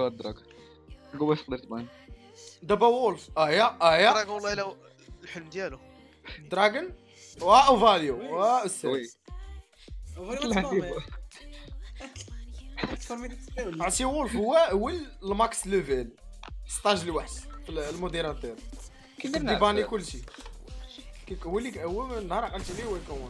هو الدراك قوة تقدر تبان دابا وولف يا دراغون والله الا الحلم ديالو دراجون واو فاليو واو استاذ وي عرفتي وولف هو الماكس ليفل ستاج الوحش في الموديراتور كيباني كلشي هو النهار عقلت عليه هو يكون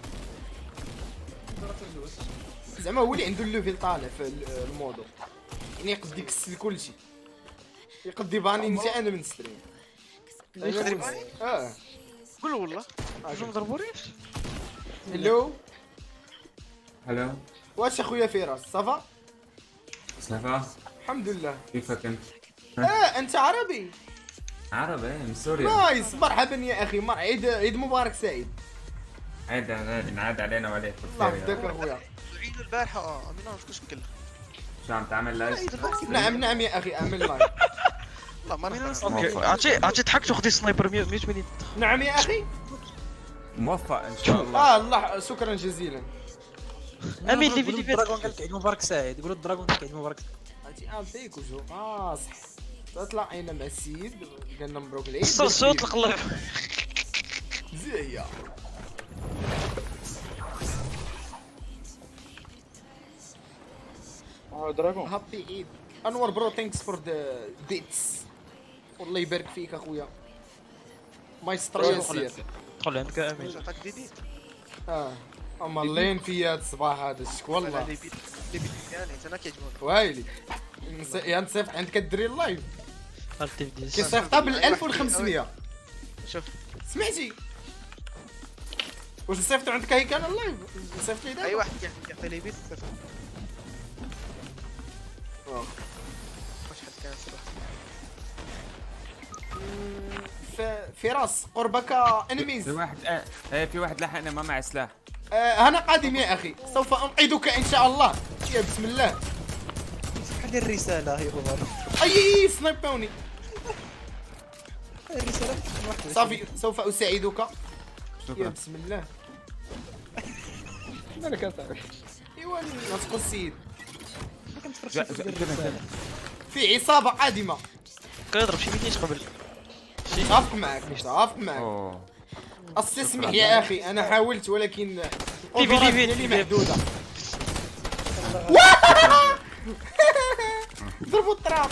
زعما هو اللي عنده الليفل طالع في المودو يعني يقد يكسل كلشي يقد يباني انت انا من ستريم يقدر يباني؟ قول والله واش مضربوريش هلو هلو واش اخويا فراس صافا صافا الحمد لله كيفك انت؟ انت عربي عربي من سوريا نايس مرحبا يا اخي عيد مبارك سعيد عاد نعاد علينا وعليك الله يفداك اخويا عيد البارحه امين ما شكونش مكلف شو عم تعمل لايف؟ نعم يا اخي اعمل لايف والله ما نعرف عرفتي ضحكت وخدي سنايبر 180 نعم يا اخي موفق ان شاء الله الله شكرا جزيلا امين اللي فيديو الدراغون قال لك عيد مبارك سعيد يقولوا الدراغون قال لك عيد مبارك عرفتي فيك وجو صح تلاقينا مع السيد قالنا مبروك العيد صوت القلب زي دراغون هابي عيد انور برو ثانكس فور ذا بيتس والله يبارك فيك اخويا مايسترو ياسير دخل عندك امين اما اللين في هاد الصباح هذا والله لي بيت ديالي انا كيعجبوني وايلي يعني صيفط عندك الدري اللايف التيف كيصيفطها بال 1500 شوف سمعتي واش نصيفطو عندك هي كان اللايف نصيفط لي دابا اي واحد كيعطي لي بيت واش حد كان فراس قربك انميز في واحد في واحد لحقنا ما معه سلاح انا قادم يا اخي سوف انقذك ان شاء الله يا بسم الله هذه الرساله هي والله اي سنايبوني الرساله واحده صافي سوف اساعدك يا شكرا بسم الله انا كنت ايوا نطق السيد ما كنتفرجش في الرساله في عصابه قادمه كنضرب شي ميتيش قبل اتفق معك اوه استسمح يا اخي انا حاولت ولكن ليفي ديالي محدوده ضربوا التراب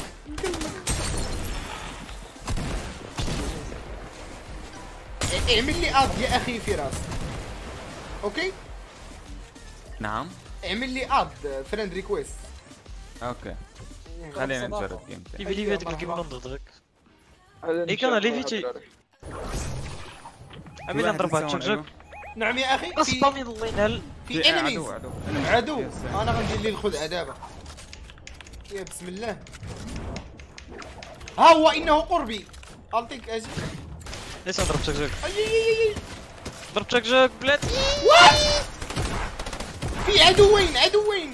اعمل لي اد يا اخي فراس اوكي نعم اعمل لي اد فريند ريكويست اوكي خلينا نجرب يمكن ليفي هذاك كيما نضربك اي كان ليفيتي امين نضربها تشك تشك نعم يا اخي اصبا من الله ينهل في انميز عدو يا سلام. انا غندير لي الخدعه دابا يا بسم الله ها هو انه قربي الطيك اجي ليش نضرب تشك تشك اي ضرب تشك تشك بلاتي في عدوين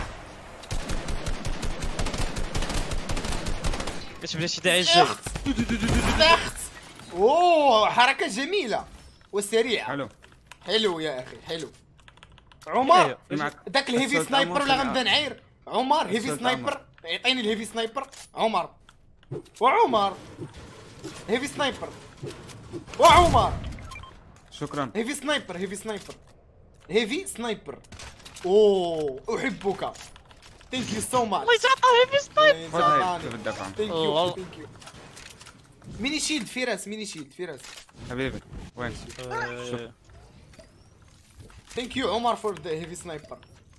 ايش بلاتي داعي الجاي ضغط اوه حركه جميله وسريعه حلو يا اخي حلو عمر معك داك الهيفي الصوت سنايبر عمر ولا خليها. غنبدا نعير عمر هيفي الصوت سنايبر يعطيني الهيفي سنايبر عمر وعمر هيفي سنايبر وعمر شكرا هيفي سنايبر اوه احبك ثانك يو سو ماتش الله يسعطها هيفي سنايب خذ هاي شوف الدفع ثانك الله. يو ميني شيلد فراس حبيبي وين ثانك يو عمر فور ذا هيفي سنايبر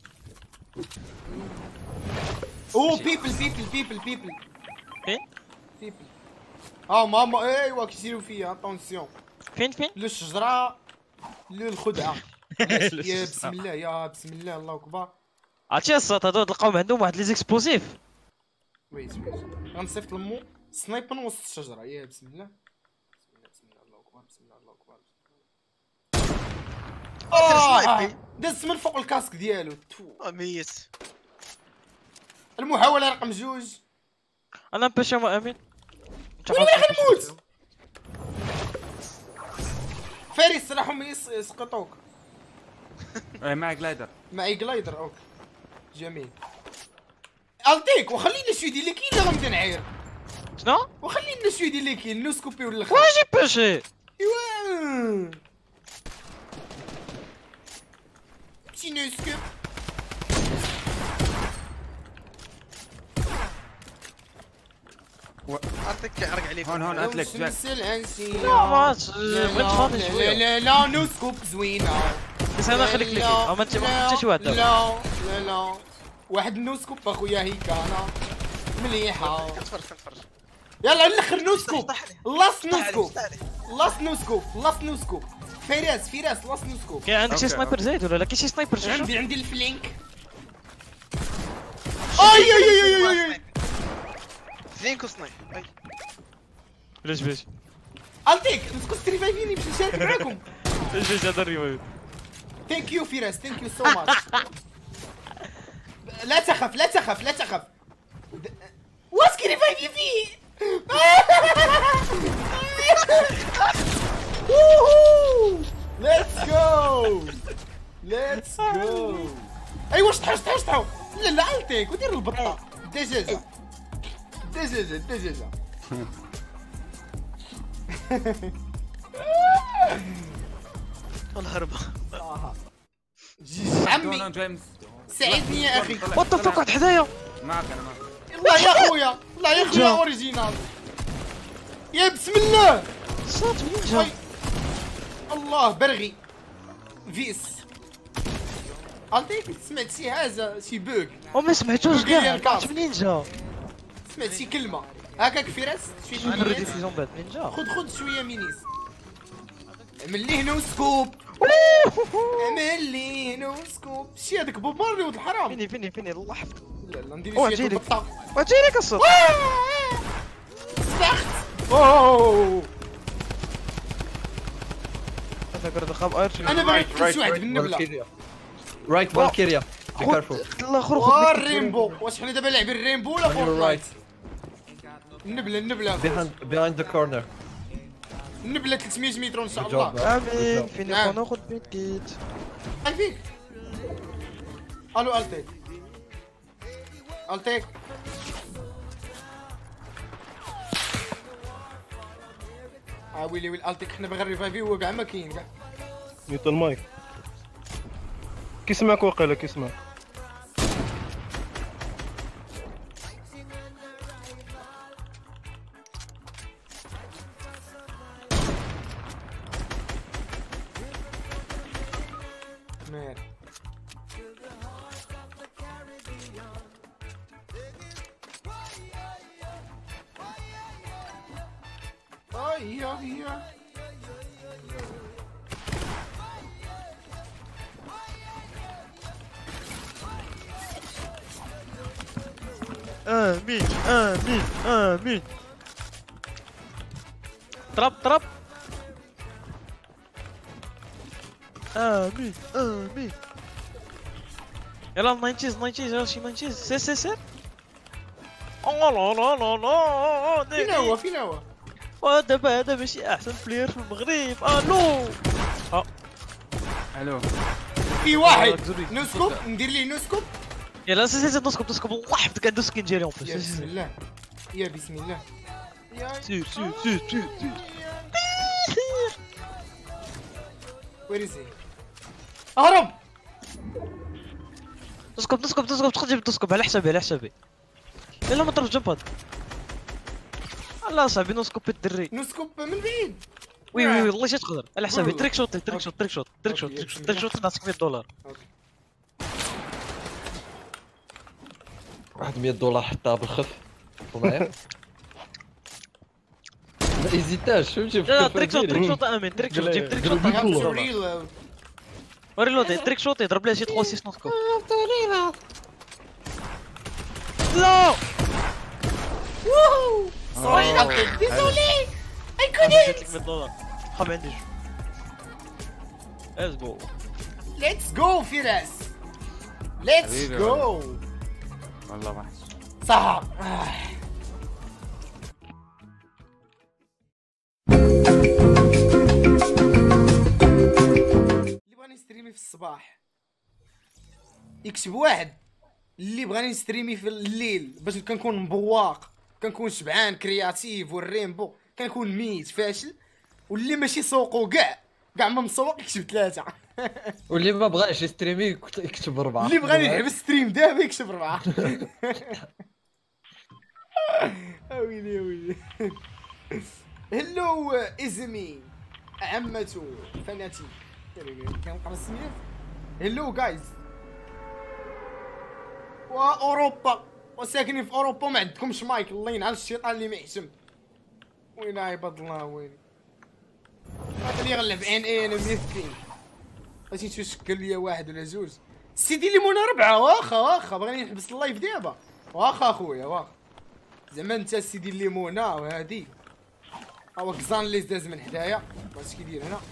اوه بيبل فين بيبل ماما ايوا كيديروا فيا اتونسيون فين لو الشجره لو الخدعه يا بسم الله الله اكبر عرفتي الصوت هادو تلقاهم عندهم واحد لي زيكسبلوزيف ويت غنصيفط لمو سنايبر من وسط الشجره يا بسم الله الله اكبر بسم الله دز من فوق الكاسك ديالو ميت المحاوله رقم 2 انا مباشا ما امين وين غنموت فارس راحوا يسقطوك معك لايدر معي جلايدر اوكي جميل التيك وخلينا شوي ديال كاين اللي غنبدا نعاير. شنو؟ وخلينا شوي ديال اللي كاين نو سكوبي ولا خا. واجي باشي. ايوا بشي نو سكوب. عرفتك كيعرق عليك. هون اتلك جاك. لا ما بغيت فاضي لا شويه. لا لا نو سكوب زوينه. بس انا خليك لك ما انت ما حتى شي واحد دابا. لا لا لا واحد نو سكوب اخويا هيك انا مليحه. كتفرج يلا الاخر نو سكوب. لاست نو سكوب. لاست نو سكوب. لاست نو سكوب. فراس لاست نو سكوب. كاين عندك شي أوكي، سنايبر زايد ولا لا؟ كاين شي سنايبر شوف. عندي الفلينك. اي اي اي اي اي فينكو سنايبر. باش التيك تسكت تريفايفيني باش نشارك معاكم. باش هذا الريفايف. ثانك يو فراس ثانك يو سو ماتش. لا تخف لا تخف لا تخف. واسكي ريفايفي فيه. ليتس جو ليتس جو. ايوا شطحوا لا لا التيك ودير البطه الدجاجه الدجاجه. الهربه. عمي جيمس ساعدني يا اخي. وات ذا فوك واحد حدايا. معك انا معك. الله يا خويا الله يا خويا اوريجينال. يا بسم الله. صوت منين جا؟ الله برغي فيس. عرفتي سمعت شي حاجه شي بوك. وما سمعتوش قال لي كاع. الكاس. عرفت منين جا؟ سمعت شي كلمه هكاك فراس شويه نرد مينيس. ديسيزون بعد منين جا؟ خذ شويه مينيس. عمل ليه نو سكوب. عمل ليه نو سكوب. شي هذاك بوب مارلي ولد الحرام. فيني الله يحفظك. لا لا ندير أوه، شويه جيلك. البطه. واجيلك الصوت. سخت. اوه هذا قرد خاب ايرش. انا باغي نقتل شي واحد بالنبله. رايت فالكيريا بي كارفول الاخر الريمبو. واش حنا دابا لاعبين الريمبو ولا فورتنايت؟ النبله behind the corner. النبله 300 متر ان شاء Good الله. job, bro. امين فيني نعم. ناخذ بيتيت. هاي فيك. الو التيك التيك. ويلي التيك حنا باغي الريفايفي هو كاع ما كاين كاع. ميوت المايك. كيسمعك واقيلا كيسمعك. مال هي امين طرب امين يلا 90 يلا شي 90 سير لا فين هو ودابا هذا ماشي احسن بلاير في المغرب. الو الو في واحد نو سكوب ندير ليه نو سكوب. يلا سير نسكب الله يحفظك عنده سكين جيري اون يا بسم الله يا بسم الله يا سير وير از اهرب. نسكب تقدر تسكب على حسابي يلا ما تضربش جمباد. الله صاحبي نسكب الدري. نو سكوب من بعيد. وي والله شي تقدر على حسابي. تريك شوت نعطيك $100. واحد $100 حطها بالخف معايا. ما ايزيتاش فهمتي. لا تريك شوت امين تريك شوت جيب تريك شوت. وريلود تريك شوت يضرب لها شي 3 6 نسكب. لا سوري ديزولي اي كودنت. $100 خاب عندي ليتس جو. ليتس جو فراس ليتس حبيبي جو. والله وحش. صح. اللي بغى يستريمي في الصباح يكتب واحد اللي بغاني نستريمي في الليل باش كنكون مبواق، كنكون شبعان كرياتيف والريمبو، كنكون ميت فاشل، واللي ماشي سوقو كاع ما مسوق يكتب 3. واللي ما بغاش يستريمي يكتب 4. اللي بغاني يحبس ستريم دابا يكتب 4. ويلي ويلي. هلو ازمي عمتو فناتي كنقرا السميات. هلو جايز، واوروبا وساكنين في اوروبا ما عندكمش مايك، الله ينعل الشيطان اللي ما يحشم. وين عباد الله وين هذا اللي غنلعب انا مسكين. غادي تشكل ليا واحد ولا جوج. سيدي ليمون 4 واخا بغيني نحبس اللايف دابا واخا اخويا واخا. زعما انت سيدي الليمونه وهادي هو كزان اللي داز من حدايا اش كيدير هنا.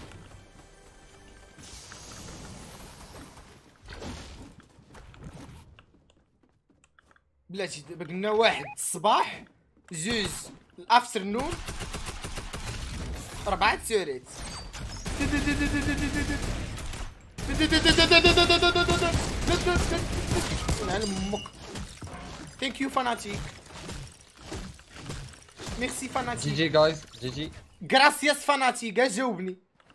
بلاتي دابا قلنا 1 الصباح، 2 الافترنون، 4 السوريت. نعلم امك. ثانك يو فاناتيك. ميرسي فاناتيك. جي جايز جي. غراسياس فاناتيك جاوبني.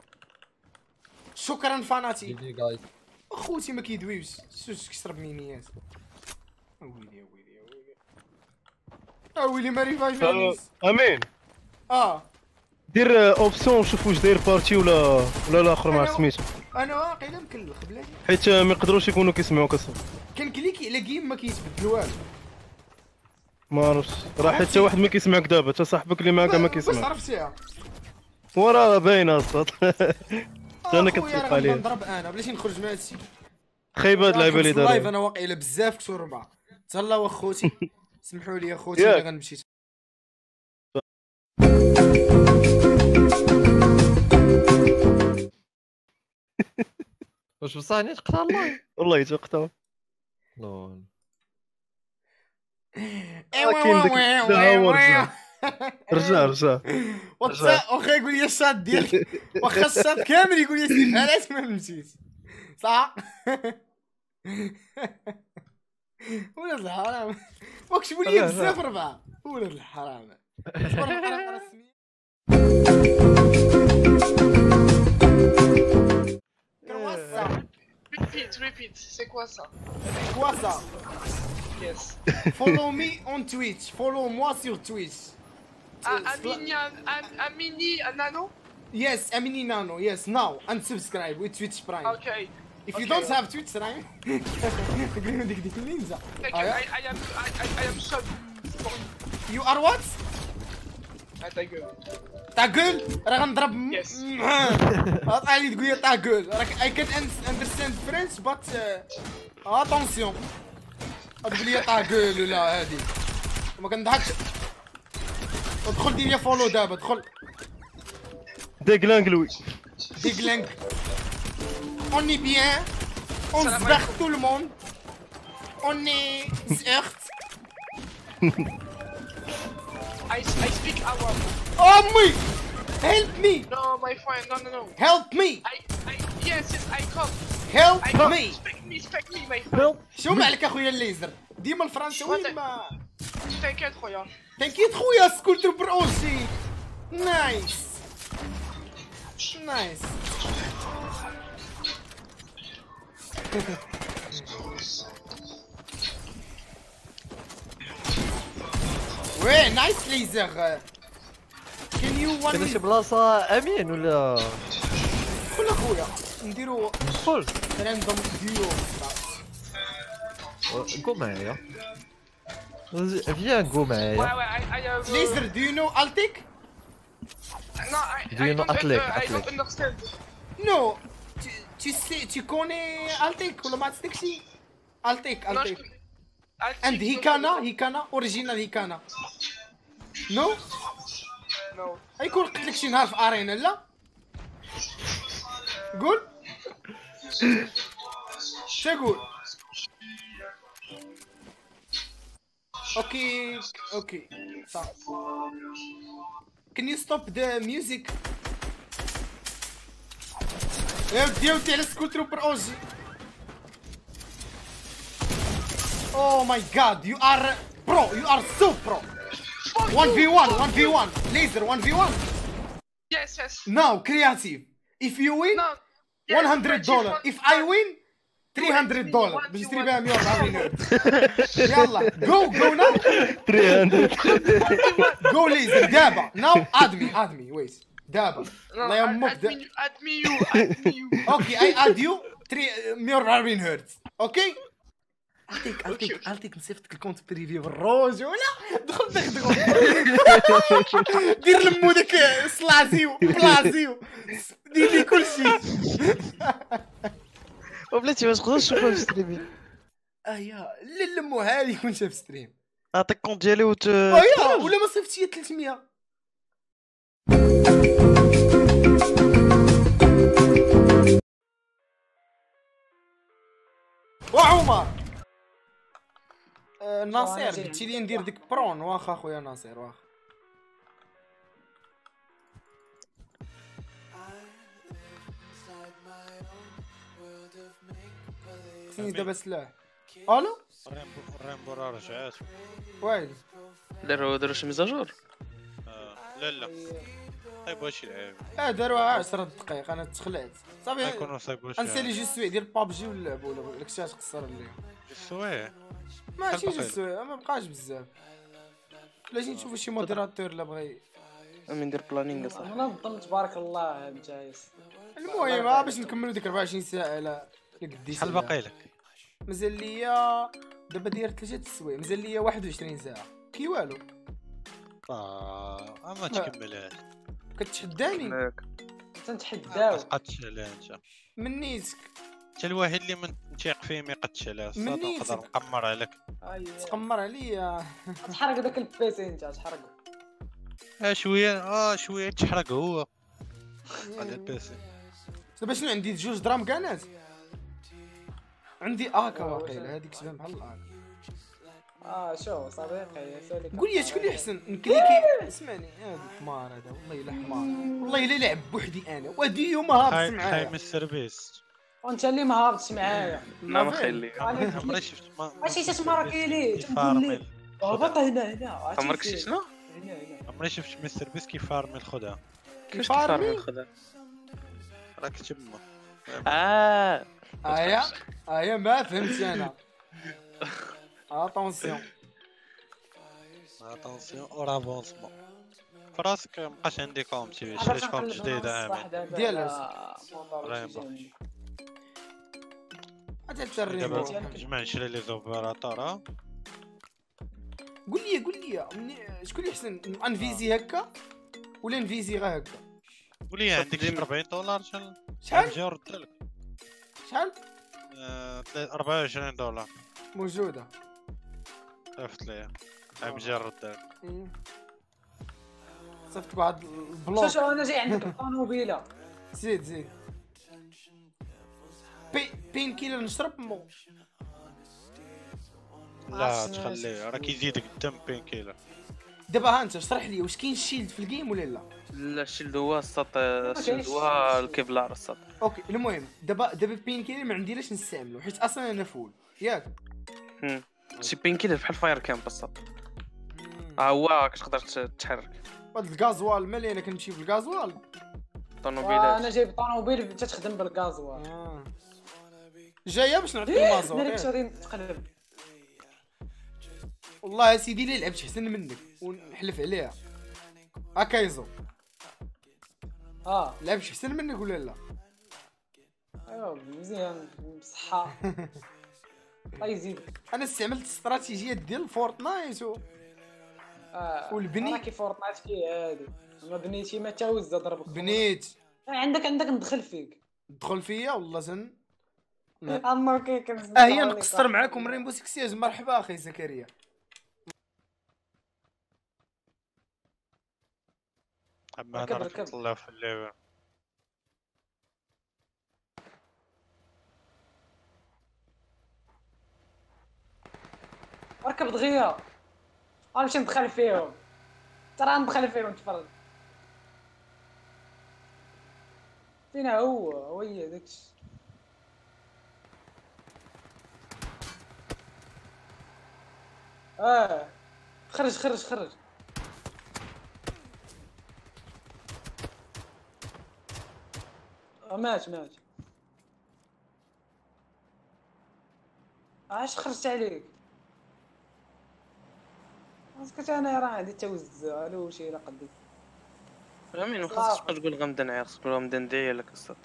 شكرا فاناتيك. جي جايز. اخوتي ما كيدويوش شوش كيشرب مينيات. ويلي ويلي ما ريفايفينيش. امين دير اوبسيون شوف واش داير بارتي ولا الاخر مع سميتو. انا واقيلا مكلخ بلاتي حيت ما يقدروش يكونوا كيسمعوك اصلا. كنكليكي على كيم ما كيتبدل والو. ما عرفتش راه حتى واحد ما كيسمعك دابا، حتى صاحبك اللي معاك ما باش كيسمعك. عرفتيها وراه باينه الصوت. انا كتفيق عليه. نضرب انا بلاتي نخرج مع هادشي. خايبه هاد اللعيبه اللي اللايف دايره. انا واقيلا بزاف كثر 4. تهلا واخوتي سمحوا لي اخوتي اللي غنمشي. واش بصح نيت قطع الله؟ والله تقطع. لول. رجع واخا يقول لي الشات ديالك، واخا الشات كامل يقول لي سير علاش ما مشيت صح. ولاد الحرام وكتبوا لي بزاف 4 ولاد الحرام. Repeat, c'est quoi ça? Quoi ça? Yes. Follow me on Twitch. Follow moi sur Twitch. Amini Nano? Yes, Amini Nano. Yes, now and subscribe with Twitch Prime. Okay. If you don't have Twitch Prime, ديك النينجا. I am sub for you. You are what? تاغول راه غنضرب. عطاني تقول لي تاغول راك I can understand French but attention تقول لي تاغول ولا هادي ما كنضحكش. ادخل دير لي فولو دابا ادخل. ديغلانك لوي ديغلانك. On est bien, on se bat tout le monde, on est zert. I speak Arab. Oh me! Help me! No, my friend, no. Help me! Yes, I come. Help me! Respect me, my friend. شو مالك اخويا الليزر؟ ديما الفرنساوي ما T'inquiète خويا. تنكيت خويا سكولتر بروسي. نايس. نايس. وي نايس ليزر. كان يو وان كاين شي بلاصه امين ولا كل اخويا نديرو ندخل؟ راندوم ديو. قول معايا فيان قول معايا. I ليزر دو يو نو التيك؟ No, Do you know Atlik? I don't understand. نو tu connais التيك ولا ما عرفتكش؟ التيك and هيكانا اوريجينال هيكانا. نو No. يكون قلت لك شي نهار في ارينا لا قول شقول. اوكي صح. Can you stop the music? يا ودي على سكول تروبر اوجي. Oh my god, you are pro, you are so pro. 1v1, 1v1, laser 1v1. Yes, yes. Now, creative. If you win, No. Yes, $100. If I win, $300 بنشتري بها 140 هرتز. يلا جو now. 300. جو ليزر دابا. Now add me wait. دابا. No, الله يمك add me you. اوكي I add you 140 هرتز. اوكي. اعطيك نصيفطك الكونت بريفي بالروج ولا دخل دير لمودك سلازيو بلازيو دير لي كلشي. وبلاتي واش تقدر تشوفها في ستريمين. يا لا لمو هادي يكون شاف ستريم. نعطيك كونت ديالي يا ولا ما صيفطتش هي 300. وعمر ناصر قلتي لي ندير ديك برون. واخا خويا ناصر واخا. خصني دابا سلاح. الو ريمبو راه رجعات. ويلي داروا شي ميزاجور. لا صايبوا شي لعيب. داروها 10 دقائق انا تخلعت صافي. يكونوا صايبوا شي انسالي جوج سوايع ديال بابجي ونلعبوا ولا داكشي غتخسر ليا. السوايع ماشي جوج سوايع ما بقاش بزاف. بلاتي نشوفوا شي موديراتور لا بغى ندير بلانينغ صاحبي. منظم تبارك الله مجايس. المهم باش نكملوا ديك 24 ساعه على قديش. شحال باقي لك؟ مازال ليا دابا داير 3 السوايع. مازال ليا 21 ساعه كي والو. ما تكملهاش. كتحداني تنتحداو. قدش عليها انت من نيتك. انت الوحيد اللي من نتيق فيه ما يقدش عليها. نقدر نقمر عليك. تقمر عليا. تحرق داك البيسي انت تحرقو. شويه تحرق هو على البيسي. دابا شنو عندي 2 درام كانات. عندي اكا واقيلا هذيك شبه بحال الاكا. شوف صديقي قول لي شكون اللي احسن نكليكي. اسمعني هذا حمار هذا والله الا حمار. والله الا لعب بوحدي انا ودي يوم هابط معايا. خايم السيرفيس. وانت اللي ما هابطش معايا. لا ما خلي. عمري شفت ماشي تسمر كيلي تقول لي هبط هنا عمرك شي شنو؟ عمري شفت مستر بيس كيفارمي الخدعه. كيفاش كيفارمي الخدعه؟ راك تما. ايا ما فهمت انا. اتونسيون اورافونسمون فراسك. مابقاش عندي كومتي شريت كومت جديد عامل ديال ريمبو. حتى الريمبو جمع نشري لي زوبيراتور. قول لي شكون اللي احسن انفيزي هكا ولا نفيزي غير هكا. قول لي عندك شي $40 شحال؟ نجي نرد لك. شحال؟ $24 موجوده. صيفط ليا نجي نرد لك. صيفط واحد البلوك. شوف انا جاي عندك الطوموبيله. زيد بين كيلر نشرب مو. لا تخليه راه كيزيدك الدم بين كيلر. دابا ها انت اشرح لي واش كاين شيلد في الجيم ولا لا. لا الشيلد هو السط. الشيلد هو الكيفلار السط. اوكي المهم دابا بين كيلر ما عنديلاش نستعملو حيت اصلا انا فول ياك. شي بين كيلر بحال فاير كامب السط. هو كتقدر تحرك. هاد الغازوال مالي انا كنمشي في الغازوال. طوموبيلات. انا جايب طوموبيل تتخدم بالغازوال. جايه باش نعطيك المازور. ديريك شهرين تقلب. والله سيدي اللي لعبت احسن منك ونحلف عليها. كايزو لعبش احسن منك ولا لا؟ ايوا مزيان بصحة. الله يزيدك. انا استعملت استراتيجيات ديال فورتنايت والبني. كي فورتنايت كي عادي ما بنيتي ما تاوز ضربك. بنيت عندك ندخل فيك. دخل فيا والله زن. عمر كيك. هي نقصر معاكم ريمبو سيكس سياج. مرحبا اخي زكريا. اما انا راك نطلع في اللعبه. ركب دغيا غنمشي ندخل فيهم. ترى ندخل فيهم تفرج. فين هو هي داكشي. خرج. مات. عاش خرجت عليك. اسكت انا راه عندي توز الو شي لا قدي. امين ما خاصكش تبقى تقول غمدان عيا، خاصك تقول غمدان ديالك الصاد.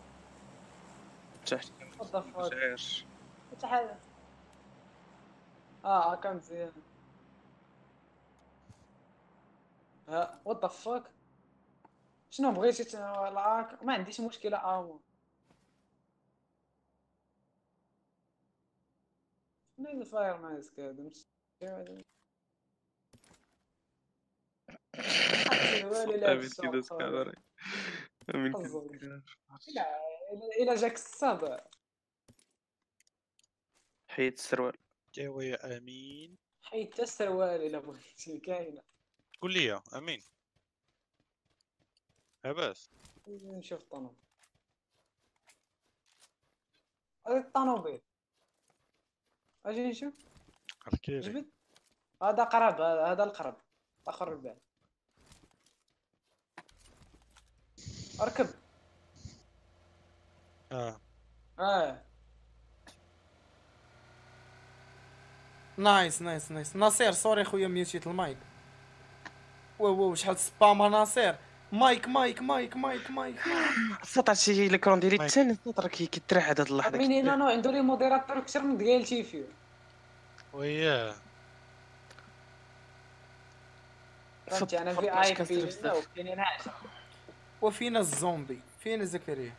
تحت شعيرش حتى حاجه. كان مزيان. وات ذا فاك. شنو بغيتي ما عنديش مشكله امو. شنو الفاير ماسك هذا الى جاك الصاد حيد السروال. ايوا يا امين حيت السروال الى بغيتي كاينه. قول لي امين لاباس. نشوف الطنوبيل. هذا الطنوبيل اجي نشوف. احكي لي. جبد هذا قرب، هذا القرب اخر البعد. اركب. نايس ناصير سوري خويا ميوتيت المايك. واو شحال سبام ناصير. مايك سطر شي ليكرون ديالي الثاني سطر كيتريح هاد اللحظه. مين انا عنده لي موديراتور اكثر من ديالتي فيه. وياه فهمتي انا في اي بي وكاينين عاشر. وفينا الزومبي فينا زكريا.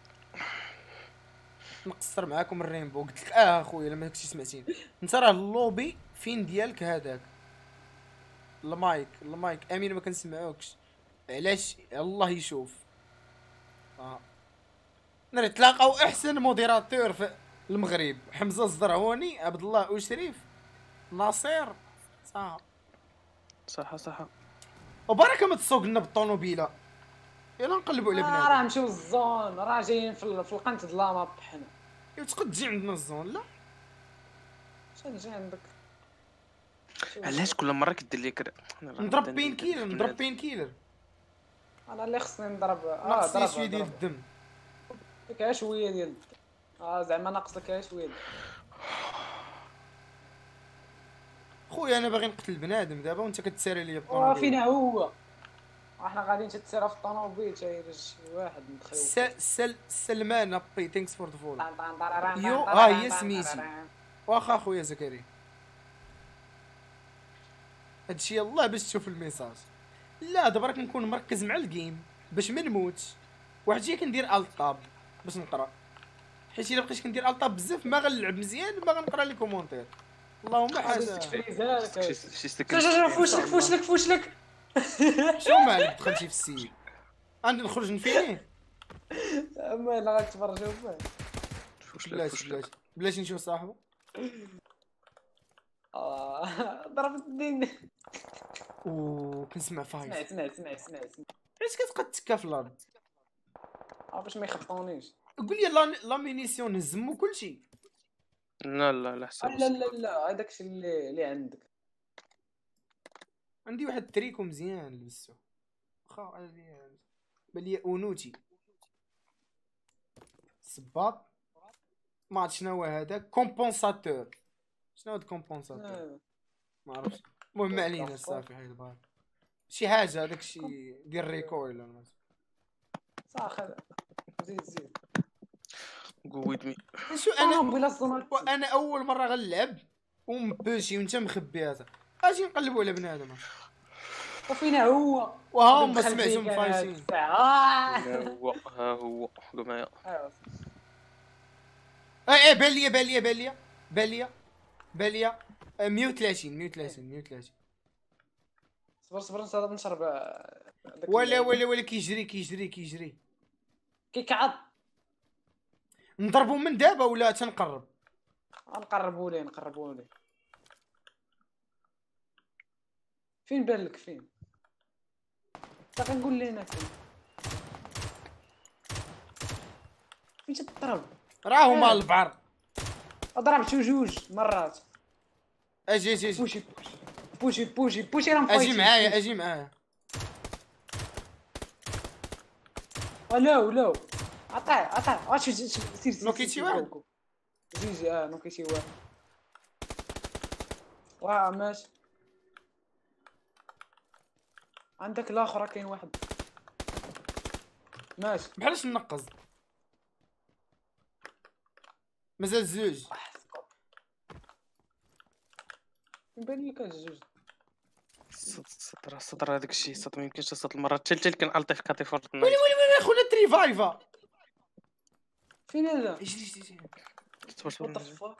نقصر معاكم الرينبو قلت لك اخويا لما كنتي سمعتيني انت راه اللوبي فين ديالك هذاك المايك امين ما كنسمعوكش علاش الله يشوف. نتلاقاو احسن موديراتور في المغرب حمزه الزرعوني عبد الله وشريف ناصير صح وبركه ما تسوق لنا بالطونوبيله. يلا نقلبوا على بنادم. راه نمشيو للزون راه جايين في القنت د لا ماب حنا. تقد تجي عندنا الزون لا شنو نجي عندك. علاش كل مره كدير لي كذا نضرب بين كيلر انا اللي خصني نضرب ضرب شويه ديال الدم. ديك شويه ديال الدم زعما ناقصك شويه. خويا انا باغي نقتل بنادم دابا وانت كتساري ليا بالطونوبيل. فينا هو احنا غاديين تتسارى في الطونوبيل تاير شي واحد متخيل. سلمان بي ثانكس فور ذا فول. يو هي سميتي واخا خويا زكريا. هادشي يلاه باش تشوف الميساج. لا دابا راك نكون مركز مع الجيم باش ما نموتش. واحد شي كندير الطاب باش نقرا حيت الا بقيت كندير الطاب بزاف ما غنلعب مزيان ما غنقرا لي كومونتير. اللهم حاجه فوش لك شنو مالك دخلتي في السيد عندي نخرج نفيني اما لا غتفرجوا فيه. بلاش نشوف صاحبه. ضربت الدين. كنسمع فايز. اسمع علاش كتبقى تتكا في الارض باش ما يخبطونيش. قول لي لا مينيسيون نزمو كلشي. لا حسب. لا هذاكشي اللي عندك. عندي واحد التريكو مزيان لبسو واخا بلي اونوتي صباط ما عرفت شنو هو هذاك كومبونساتور. شنو هاد كومبونساتور ما عرفتش. المهم ما علينا صافي حيد بار شي حاجه هذاك الشيء ديال الريكويل ولا صافي. زيد قويدمي. شو انا اول مره غنلعب ومبوشي وانت مخبي هذا اجي نقلبوا على بنادم وفينا هو وها ما سمعتهم فايشين. ها هو قول معايا. اي باليه 130 صبر نشرب. ولا كيجري كيكعض. نضربو من دابا ولا تنقرب؟ نقربوا ليه فين بالك فين؟ باقي نقول لينا فين تضرب؟ راهو مال البحر ضربت جوج مرات. اجي بوشي راهم اجي معايا اجي معايا. لا عطاه سير نوكيتي واحد. جي نوكيتي واحد. واه ماشي. عندك الاخر كاين واحد ماشي بحالاش ننقز. مازال زوج. يبان لي كان جوج. الصدر هذاك الشيء الصدر ما يمكنش تصد المرات حتى كان الطيف كاتي فورتنايت. ويلي خونا تريفايفا. فين هذا؟ اجي وات ذا فاك.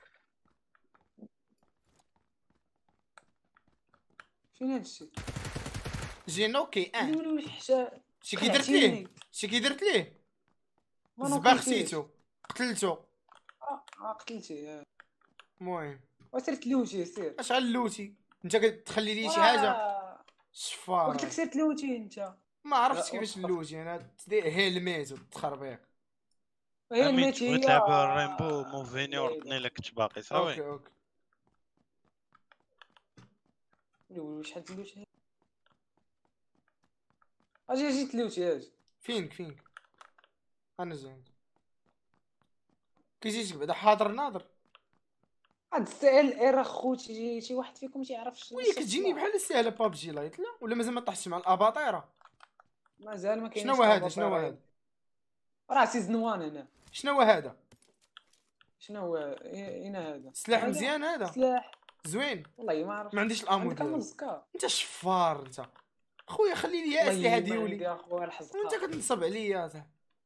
فين هادشي؟ جي نوكي ويلي حشا شي كي درت ليه زبا خسيتو قتلتو. قتلتي. المهم وسير تلوتي سير. اش غنلوتي انت كتخلي لي شي حاجه شفار. قلت لك سير تلوتي انت. ما عرفتش كيفاش نلوتي انا. تدير هيلميت وتخربيق. هي امين الميت تبغي هي. تلعب الريمبو موفيني وردني لك كنت باقي صافي. اوكي ويلي شحال تلوتي. اجي تلوتي اجي. فينك انا زين كيجيك بعدا حاضر ناظر. هاد السائل اير خوتي شي واحد فيكم تيعرفش. وي كتجيني بحال ساهله بابجي لايت لا ولا مازال ما طحتش مع الاباطيره. مازال ما كاينش. شنو هو هذا راه سيزون 1 هنا. شنو هو هذا؟ شنو هو اين هذا؟ سلاح مزيان هذا. سلاح زوين والله ما عرفت. ما عنديش الامو ديالو. انت شفار انت خويا. خلي لي الاسلحه ديالي يا خويا الحزقه. انت كتنصب عليا صاحبي.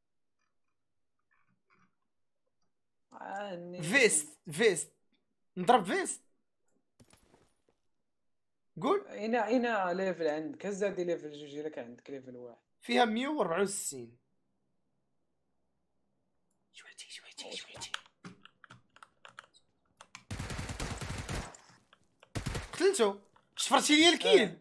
فيست نضرب فيست. قول اين ليفل عندك؟ هز هادي ليفل جوج الا كان عندك ليفل واحد. فيها 164. شويتي قتلتو. شفرتي لي الكيل.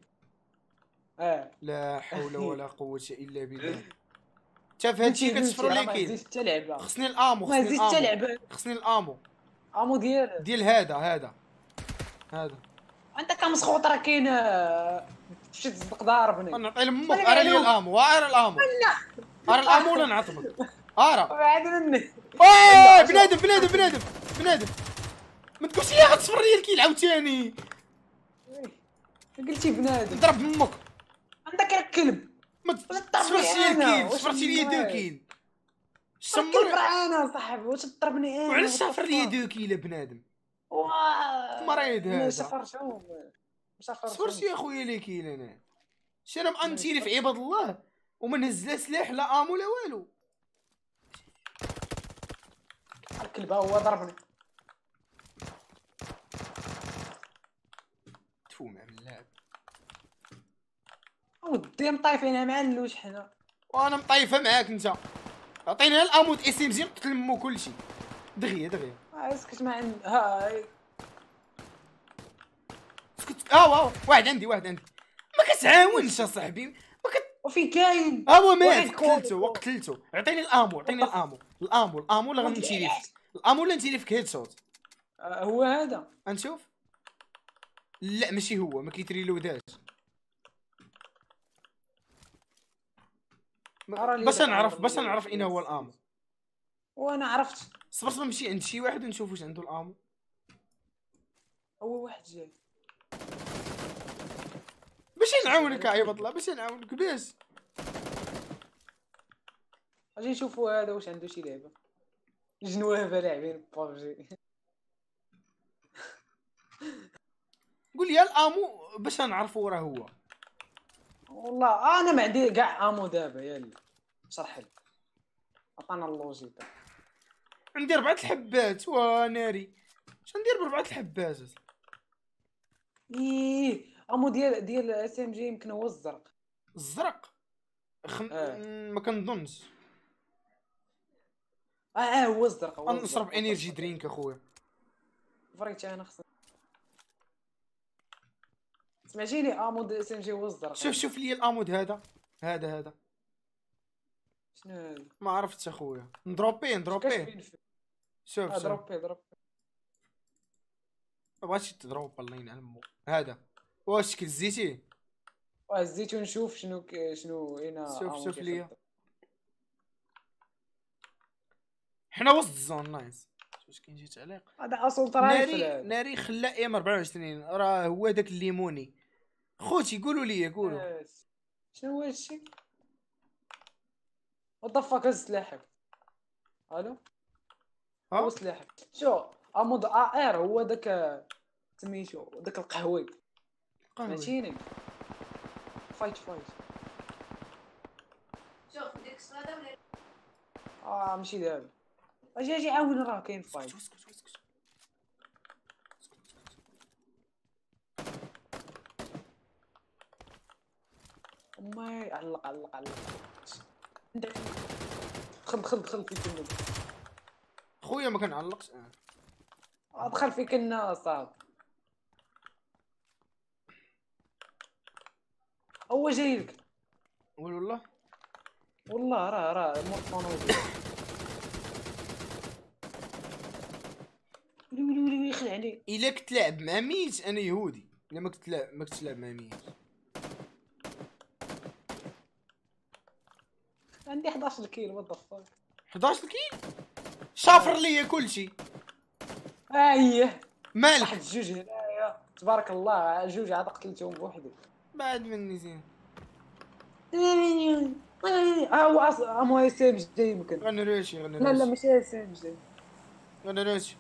لا حول ولا قوه الا بالله. انت في هادشي كتشفروا لي كيل. خصني الامو. خصني الامو ديال هذا. انت كمسخوط راه كاين. تمشي تصدق ضاربني. انا نعطي لامك. ارى لي الامو. ارى الامو. ارى الامو ولا نعطبك. ارى بعد مني. بنادم ما تقولش لي غتصفر لي الكيل عاوتاني. قلتي بنادم. ضرب امك. عندك الكلب. ما تصفرش لي الكيل. صفرتي لي 2 كيل. شمر انا صاحبي. واش تضربني انا؟ وعلاش صافر لي 2 كيل بنادم؟ مريض هذا. صفرت يا خويا لي كيل انا. شي انا مانتيري في عباد الله وما نهز لا سلاح لا امو لا والو. الكلب هو ضربني. تفو مع اللعب. ودي مطايفينها مع اللوش حنا. وانا مطايفه معاك انت. عطيني الامو اس ام جي نقتل مو كلشي. دغيا اسكت ما عند هاي. اسكت. واحد عندي ما كتعاونش اصاحبي. وفين كاين؟ هو مات. قتلته. عطيني الامو. الامو ولا غنمشي ليه. الامو ولا نتي فيك هيد شوت. هو هذا. غنشوف. لا ماشي هو. ما كيتريلوداش. باش نعرف اين هو الامو. وانا عرفت. صبر نمشي عند شي واحد ونشوف واش عنده الامو. هو واحد جاي باش نعاونك يا بطله. باش اجي نشوفوا هذا واش عنده شي لعبه. جنوابه لاعبين بابجي. قول لي الامو باش نعرفوا راه هو. والله انا ما عندي كاع امو دابا. يلا شرح لي. عطانا اللوجيك. عندي 4 الحبات وناري. اش ندير ب4 الحبات؟ امو ديال اس ام جي يمكن هو الزرق. ما كنظنش. هو الزرق. نشرب انرجي درينك اخويا. فريت انا خصني. سمعتيني امو ديال اس ام جي هو الزرق. شوف لي الامود هذا. شنو هذا؟ ما عرفتش اخويا. ندروبيه. شوف دروبي. مبغاتش تضرب الله ينعل مو هذا واش كزيتي هزيت ونشوف شنو هنا. شوف ليا حنا وسط الزون نايس. واش كاين شي تعليق؟ هذا اصل رايفل. ناري خلا ام 24 راه هو داك الليموني. خوتي قولوا لي قولوا شنو هو هادشي؟ وضفك هز سلاحك. الو هو سلاحك. شو امود ار هو داك سميتو داك القهوي فهمتيني. فايت شوف ديك الصلاده ولا ماشي دابا. اجي عاون راه كاين فايت. امي علق دخل فيك النوب خويا ما كنعلقش. دخل فيك الناس صاحبي. هو جايلك والله راه مورطونوبيل. ولي يخلعني. الا كنت تلعب مع ميت انا يهودي. الا ما كنت تلعب مع ميت. عندي 11 كيلو. وات ذا فاك 11 كيلو شافر ليا كلشي. اييه مالك واحد جوج هنايا تبارك الله. جوج عاد قتلتهم بوحدي بعد مني زين. هو امو اس ام جي يمكن. غنراشي لا ماشي اس ام جي. غنراشي.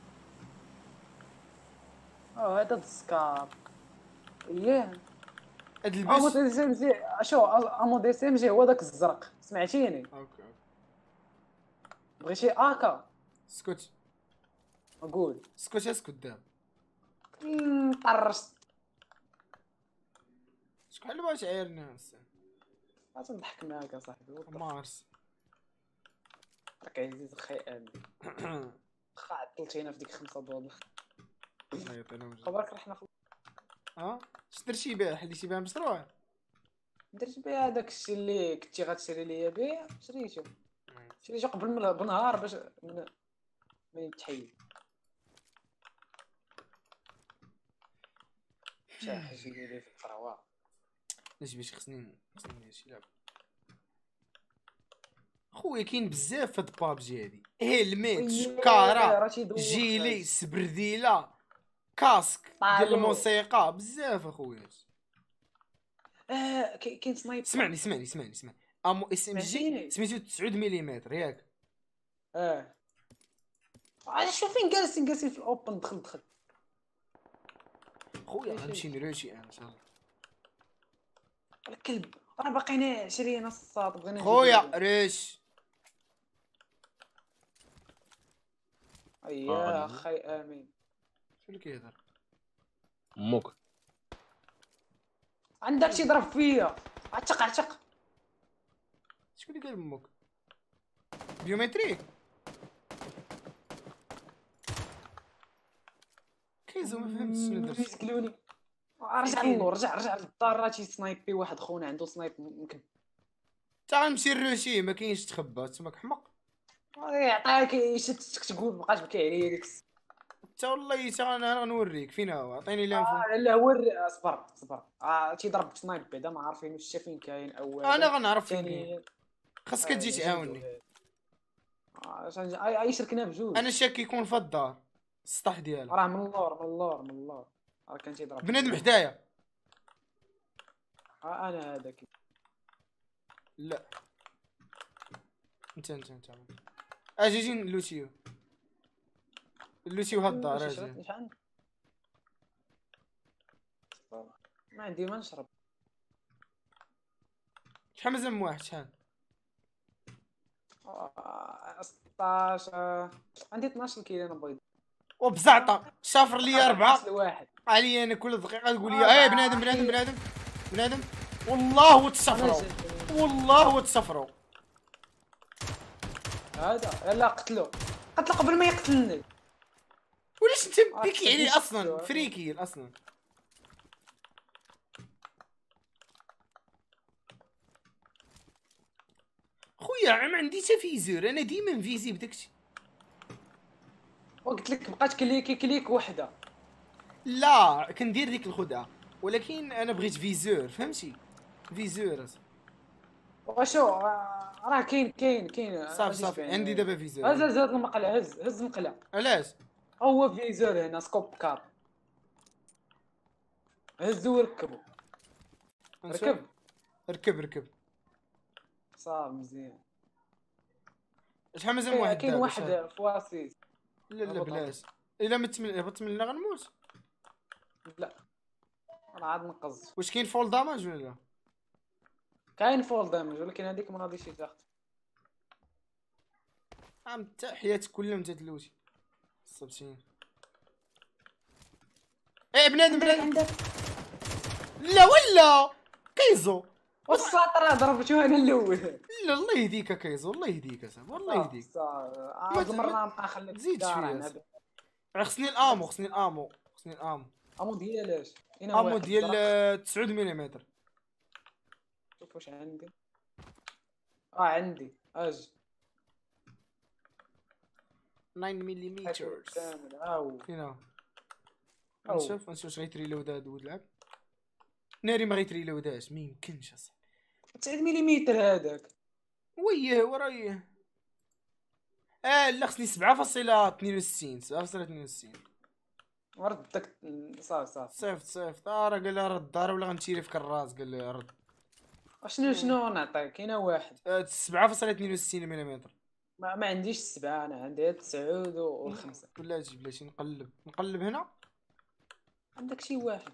هذا السكار. اييه هاد امو البس. اس ام جي. شو امو اس ام جي هو داك الزرق سمعتيني. اوكي بغيتي اكا اسكت اقول اسكت دابا. طرشت. شكون باش عايرنا هسه؟ عاد نضحك معاك اصاحبي. مارس راك عزيز اخي امين. واخا عطلتينا في ديك 5 دولار. الله يعطينا وجه. خبرك رحنا اش درتي بها؟ حليتي بها مشروع؟ درت بها داك الشيء اللي كنتي غتشري ليا به. شريتو قبل بنهار باش ما يتحيد. شي حاجه لي في القراوه. علاش باش خصني ندير شي لعبه. خويا كاين بزاف في هاد بابجي هادي. هيلميت شكاره جيلي سبرديله كاسك ديال الموسيقى بزاف اخويا. كاين سنايبر. اسمعني امو اس ام جي سميتو 9 ملم ياك. شوف فين جالسين في الاوبن. دخل خويا غنمشي نراشي انا ان شاء الله. الكلب راه باقينا 20 الصاط. بغينا خويا ريش. اييه اخي امين. شنو اللي كيهضر؟ موك عندك شي ضرب فيا. عتق شكون اللي قال امك؟ بيومتريك كيزو ما فهمتش شنو درت. مسكلوني. رجع للدار. راه شي سنايبي واحد خونا عنده سنايب ممكن. تا غنمشي نروشيه ما كاينش تخبى تماك حمق. يعطيك يشتك تقول مابقاش بكي عليا ديك. تا والله تا انا غنوريك فين هو. عطيني لانفو. لا وري. صبر تيضرب سنايب بعدا ما عارفين واش فين كاين. اول انا غنعرف فين ثاني خاصك تجي تعاوني. شركنا بجوج. انا شاك يكون في الدار السطح ديالها. راه من اللور راه كان تيضرب بنادم حدايا. انا هذاك. لا انت اجي نلوتيو هاد الدار. اجي ما عندي ما نشرب. شحال مازال من واحد؟ شحال؟ 16 عندي 12 كيلو انا بيض. وبزعطه شافر لي 4 لواحد علي انا كل دقيقه تقول لي بنادم والله وتصفروا هذا. لا قتلو قبل ما يقتلني. ولاش انت بيكي عليه اصلا فريكي اصلا. خويا ما عندي حتى فيزور. انا ديما فيزي بداكشي. وقلت لك بقات كليك وحده. لا كندير ديك الخدعه، ولكن انا بغيت فيزور، فهمتي؟ فيزور وشو راه كاين صافي عندي دابا فيزور. هز المقلع، هز المقلع. علاش؟ هو فيزور هنا سكوب كار، هزو وركبو. ركب صافي مزيان. شحال مازال واحد كاين واحد في واسيس. لا بلاش، الا هبطت من هنا غنموت. لا انا عاد نقز. واش كاين فول داماج ولا لا؟ كاين فول دامج، ولكن هذيك ما غاديش تاخذ. حتى حياتك كلها انت تلوتي صبتين. ايه بنادم لا ولا كيزو والساطر ضربتو انا الاول. لا الله يهديك كيزو، الله يهديك اصاحبي، والله يهديك. هاد المره نبقى خليك تزيد شويه. خصني الامو امو ديالاش؟ امو ديال 9 ملم. شوف واش عندي. عندي اج 9 ملم. فينا نشوف واش غيتريلود هاد ولعب. ناري ما غيتريلوداش، ما يمكنش اصاحبي. 9 ملم هذاك. ويه ورايه. لا خصني 7.62. ردك صافي. صيفط راه قال لها رد الدار ولا غنشري في كراس، قال لي رد. شنو نعطيك؟ كاينه واحد 7.62 ملم. ما عنديش 7، انا عندي 9 و5. بلاتي نقلب هنا. عندك شي واحد.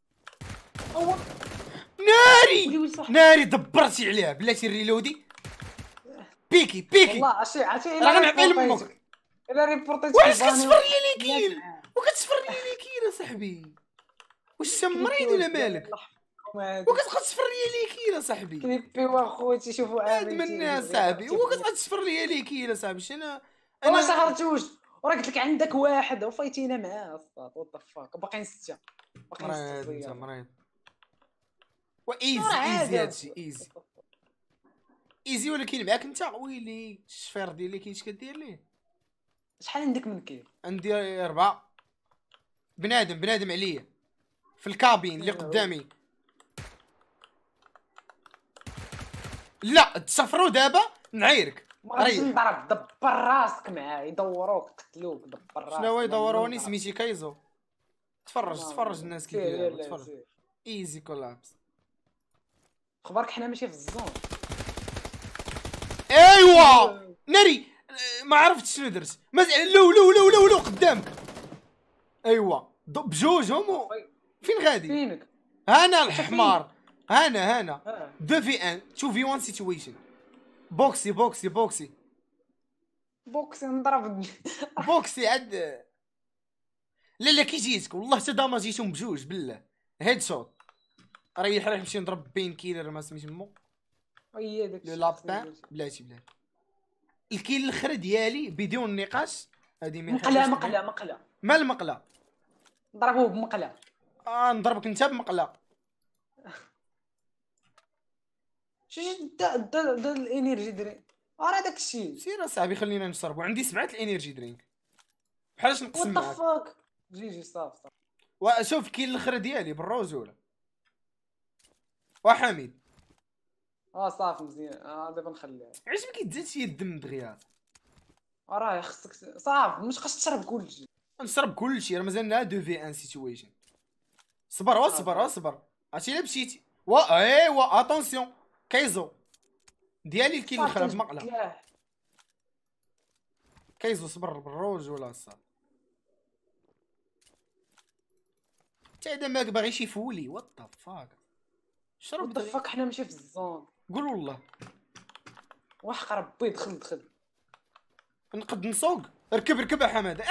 ناري دبرتي عليها بلاتي الريلودي. بيكي والله عرفتي راه غنعطي لامك. الا ريبورتيت واش كتصفر لي ليكيل صاحبي؟ واش مريض ولا مالك؟ وكتبقى تصفر لي ليكيل صاحبي. كليبي واخوتي شوفوا عاد من صاحبي، وكتبقى تصفر لي ليكيل صاحبي. انا سهرتوش وراه قلت لك عندك واحد وفايتينا معاه اصاط. وات ذا فاك باقيين 6. مريض. وايزي هادشي ايزي ولكن معاك انت. ويلي الشفير ديالي كاين اش كدير ليه؟ شحال عندك من كيل؟ عندي 4. بنادم عليا في الكابين اللي قدامي. لا تسافروا دابا نعيرك. ما غاديش نضرب. دبر راسك معاه يدوروك قتلوك. دبر راسك. شنو هو يدوروني؟ سميتي كايزو. تفرج الناس كيديروا. تفرج ايزي كولابس. خبارك حنا ماشي في الزون. ايوا ناري ما عرفتش شنو درت. لو قدامك. ايوا بجوجهم. فين غادي؟ فينك؟ هنا الحمار. هنا 2 في 1 2 في 1 سيتويشن. بوكسي نضرب. بوكسي عاد. لا كي جيتك والله حتى داماجيتهم بجوج بالله. هيد شوت. ريح نمشي نضرب بين كيلر ما سميت مو. هي داك لو لابان. بلاتي الكيل الاخر ديالي بدون نقاش. هادي مقلة. ما المقله؟ نضربوه بمقله. نضربك انت بمقله. شي دا الانرجي درينك. راه داكشي. سير اصاحبي خلينا نشربو. عندي 7 الانرجي درينك. بحالاش نقسم معاك؟ وات جي صافي. وشوف كاين الاخر ديالي بالرجوله. وحميد صافي مزيان. دابا نخليها. علاش ما كيتزادش الدم دغيا؟ راه خصك صافي. مش خاصك تشرب كلشي. نشرب كلشي. راه مازالنا 2 في 1 سيتويشن. صبر عرفتي الا مشيتي. ايوا اتونسيون كايزو ديالي الكيل الاخر بمقله. كايزو صبر بالروج ولا الصاد. تا هذا ماك باغي شي فولي. وات ذا فاك. شرب دفك. حنا ماشي في الزون. قول والله. وحق ربي دخل. نقد نسوق. ركب يا حماده.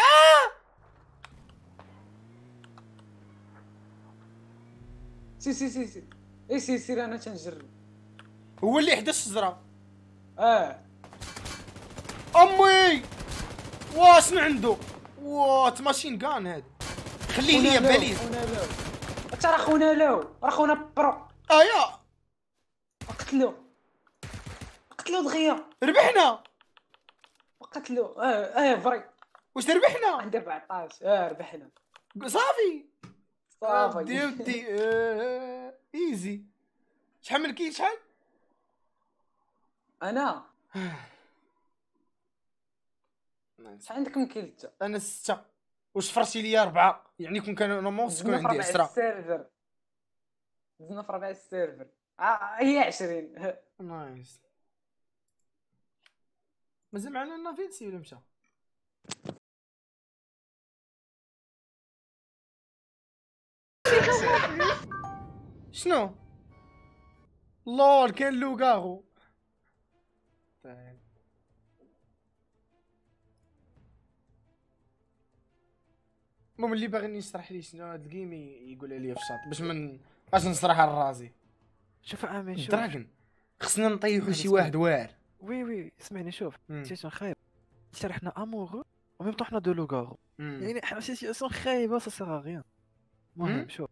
سير انا تنجرب. هو اللي حدا الشجره. امي واشنو عنده؟ ماشين كان هذا. خليه ليا باليز. راه خونا راه خونا برو. يا قتلو دغيا. ربحنا. قتلو. فري. واش ربحنا؟ عندي 14. ربحنا صافي. ودي ودي ايزي. شحال من كيل شحال؟ انا شحال عندك من كيل انت؟ انا 6. واش فرشي ليا 4 يعني كون كان نورمال تكون عندي 10. السيرفر زدنا في 4 السيرفر هي 20. نايس. مازال معنا نافيلسي ولا مشى؟ شنو؟ لول كان لوغارو. المهم اللي باغي يشرح لي شنو هاد الجيم يقول لي في الشاط باش من باش نشرح على راسي. شوف امين شوف دراغون خصنا نطيحو شي واحد واعر. وي اسمعني شوف سيتياسيون خايب حنا امورو وميم طون حنا دو لوغارو يعني حنا سيتياسيون خايبه سا سيغ غيان. المهم شوف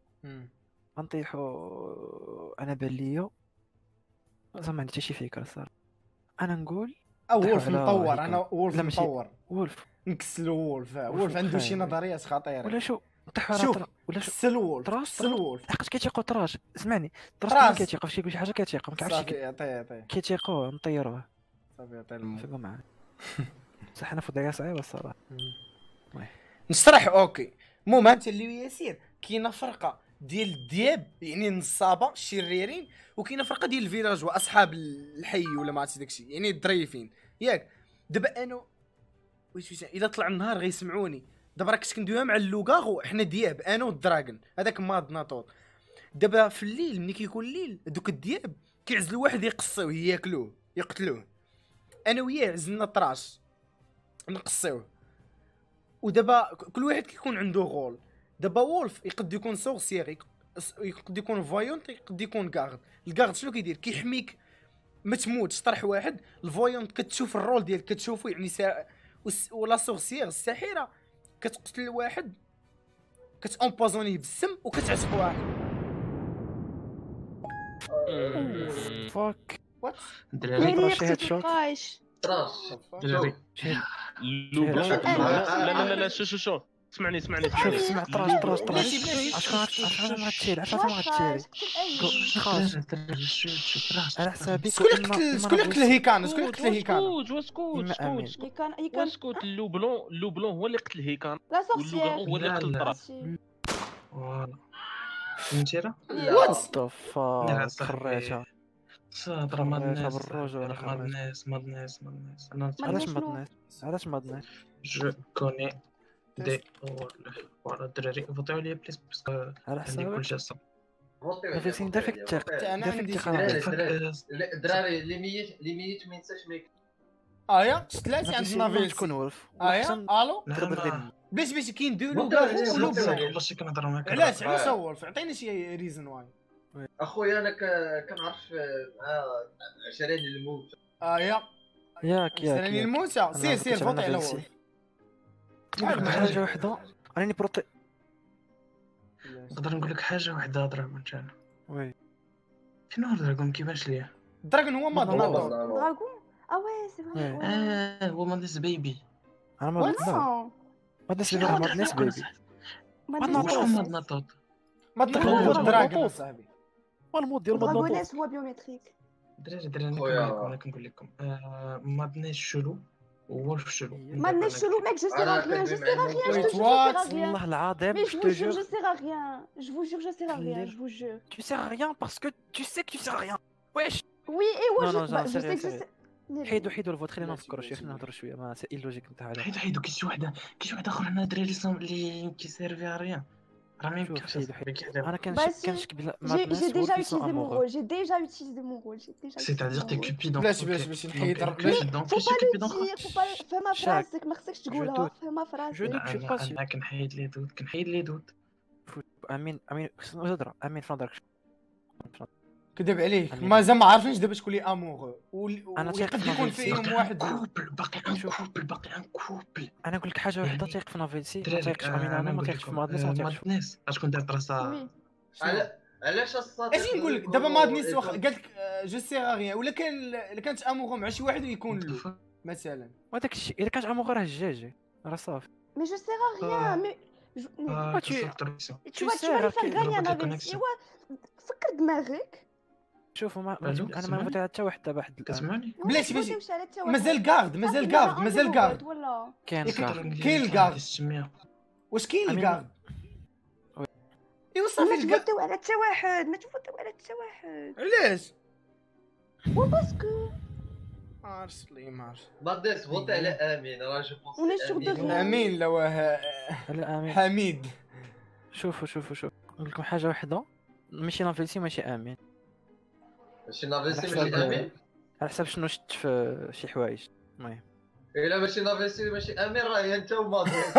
غنطيحو انا بان ليا زعما ما عندي حتى شي فكره صراحه. انا نقول وولف مطور. انا وولف مطور. وولف نكسلو وولف. وولف عنده شي نظريات خطيره. ولا شو نطيحو شوف ولا شو كسل وولف. كسل وولف لحقاش كيتيقو طراش. اسمعني طراش كيتيقو فشي يقول شي حاجه كيتيقو ما كيعرفش صافي كيتيقو نطيروه صافي عطيه الماء فيقو معاه. بصح حنا في وضعيه صعيبه الصراحه. نشرح اوكي. المهم انت اللي ياسير كاينه فرقه ديال الدياب يعني نصابه الشريرين وكاينه فرقه ديال الفيلاج واصحاب الحي ولا ما عرفتش داكشي يعني الدريفين ياك. دابا انا واش الا طلع النهار غيسمعوني. دابا راه كنت كندويها مع اللوغاغو حنا دياب انا والدراغون هذاك ماد ناطوط. دابا في الليل ملي كيكون الليل دوك الدياب كيعزلوا واحد يقصيوه ياكلوه يقتلوه. انا وياه عزلنا طراش نقصيوه. ودابا كل واحد كيكون عنده غول. دابا وولف يقد يكون سورسيير يقد يكون فايونت يقد يكون كارد. الكارد شنو كيدير كيحميك ما تموتش طرح واحد. الفايونت كتشوف الرول ديالك كتشوفو يعني ولا سورسيير الساحره كتقتل واحد كتامبازونيه بالسم وكتعتق واحد. فاك وات دراري هاد شوت راس دراري لا شو اسمعني شوف سمع طراش عشان ما غتشيل عشان ما غتشيل على حسابي. شكون اللي قتل هيكان؟ شكون اللي قتل هيكان؟ اسكت لو بلون هو اللي قتل هيكان لا واللوغارو هو اللي قتل طراش. فوالا فهمتي راه وات ذا فاك خريتها صادره مادناس بالرجوله مادناس انا علاش مادناس جو كوني دي فوالا الدراري فوتيو ليا بليز باسكو على عندي كلشي حسابك صافي. فيك انت فيك الثقه انا عندي الدراري اللي ميت ما ينساش ميك. يا ثلاثه عندنا فيس تكون وولف يا الو باش كاين دو لوغارو ولو بلون. والله شي كنهضر معاك علاش وولف عطيني شي ريزون واي. اخويا انا كنعرف مع 20 الموت. ياك سيرني الموتى سير فوتي على وولف. حاجه وحده راني بروتي نقدر نقول لك حاجه وحده دراغون تاعنا. وي فين هو دراغون ما كيبانش ليا. دراغون هو ماد ناطور. دراغون وي سي فري هو مادنس بيبي. انا ما ناس بيبي ما ناس بيبي ماد ناطور دراغون صاحبي المود ديال ماد دراغون ناطور هو بيومتريك. دراري انا كنقول لكم مادنس شلو وولف شلو. مادنس شلو ميك جو سير ريان والله العظيم je vous jure je sers à rien je vous jure je sers à rien je vous jure tu sers à rien parce que tu sais que tu sers à rien wesh oui et ouais je sais que حيدوا الفوت خلينا نفكروا شويه خلينا نهضروا شويه ما سي اللوجيك نتاع هذا. حيدوا كاين شي واحد اخر هنا دراري اللي كيسيرفي على ريان راه ما يمكنش. انا كنشك بلا j'ai déjà utilisé mon rôle j'ai déjà utilisé mon rôle c'est-à-dire t'es cupidon. باش نحيد فما فراسك ما خصكش تقولها فما فراسك. انا كنحيد لي دود امين خصنا نهضروا امين فين دارك كذب عليك مازال ما عارفينش دابا شكون لي امور ويقد يكون فيهم واحد باقي ان كوبل. انا نقول لك حاجه وحده تيق في نافيلسي ما تيقش امين انا ما تيقش في مادنس اشكون دار راسها علاش الصاد اش نقول لك دابا مادنس واخا قال لك جو سيغ غيان ولا كانت امور مع شي واحد ويكون له مثلا وهذاك الشيء الا كانت امور راه الجاجي راه صافي مي جو سيغ غيان Tu vas faire gagner un AVC. فكر دماغك. شوفوا انا ما نفوت على حتى واحد دابا حد كتسمعني؟ بلاتي مازال كارد مازال كارد كاين الكارد واش كاين الكارد؟ ايوا صافي ما تفوتوا على حتى واحد علاش؟ وباسكو عرفت لي مارش باديس فوتي على امين راه جو بونس امين لا واه حميد. شوفوا نقول لكم حاجه واحده، ماشي نافلسي ماشي امين، ماشي نافلسي ماشي امين على حسب شنو شفت في شي حوايج. المهم الا ماشي نافلسي ماشي امين راه هي انت ومادنس.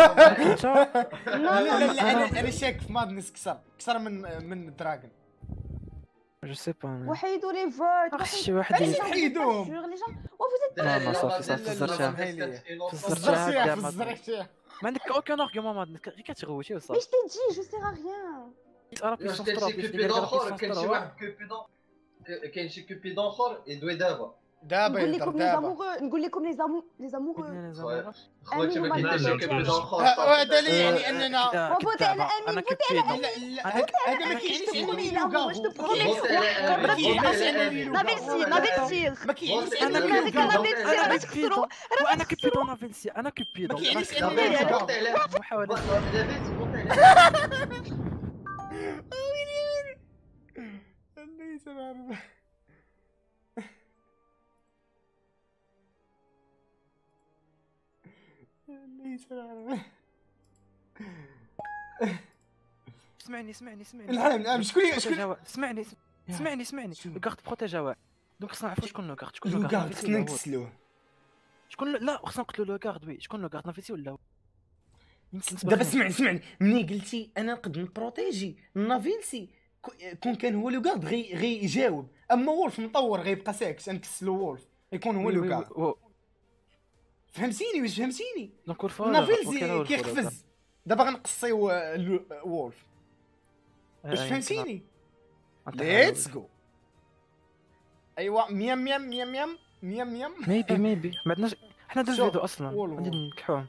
لا انا شاك في مادنس كثر من دراغون. جو سي با وحيدوا لي فوت شي واحد يحيدوهم. لا صافي فزرتيها ما عندك اوكي ارغيومون مادنس غير كتغوتي وصافي. مش تجي جو سير غيان. كاين شي واحد كوبيدون كاين شي كوبيدون اخر يدوي دابا نقول لكم لي زامور خويا ما كاينش شي كوبيدون اخر. هذا لي يعني اننا فوتي على امين فوتي على امين. هذا ما كاينش انه واش تبغي نافلسي ما كاينش انا كوبيدون وانا كوبيدون نافلسي انا كوبيدون ما كاينش انه محاولة اسمعني الحين شكون اسمعني الكارت بروتيجا واحد دونك خصنا نعرفوا شكون لو كارت لو كارت خصنا نكسلوه. شكون لا خصنا نقتلوا لو كارت وي شكون لو كارت نافيسي ولا دابا اسمعني ملي قلتي انا نقدر نبروتيجي نافيلسي كون كان هو لو كارد غي يجاوب، اما وولف مطور غيبقى ساكت نكسلو وولف يكون هو لو كارد. فهمتيني واش فهمتيني؟ نافيلسي كيقفز دابا غنقصيو وولف واش فهمتيني؟ ليتس جو. ايوا ميام ميبي ما عندناش حنا درنا فيديو اصلا غادي نكحوهم.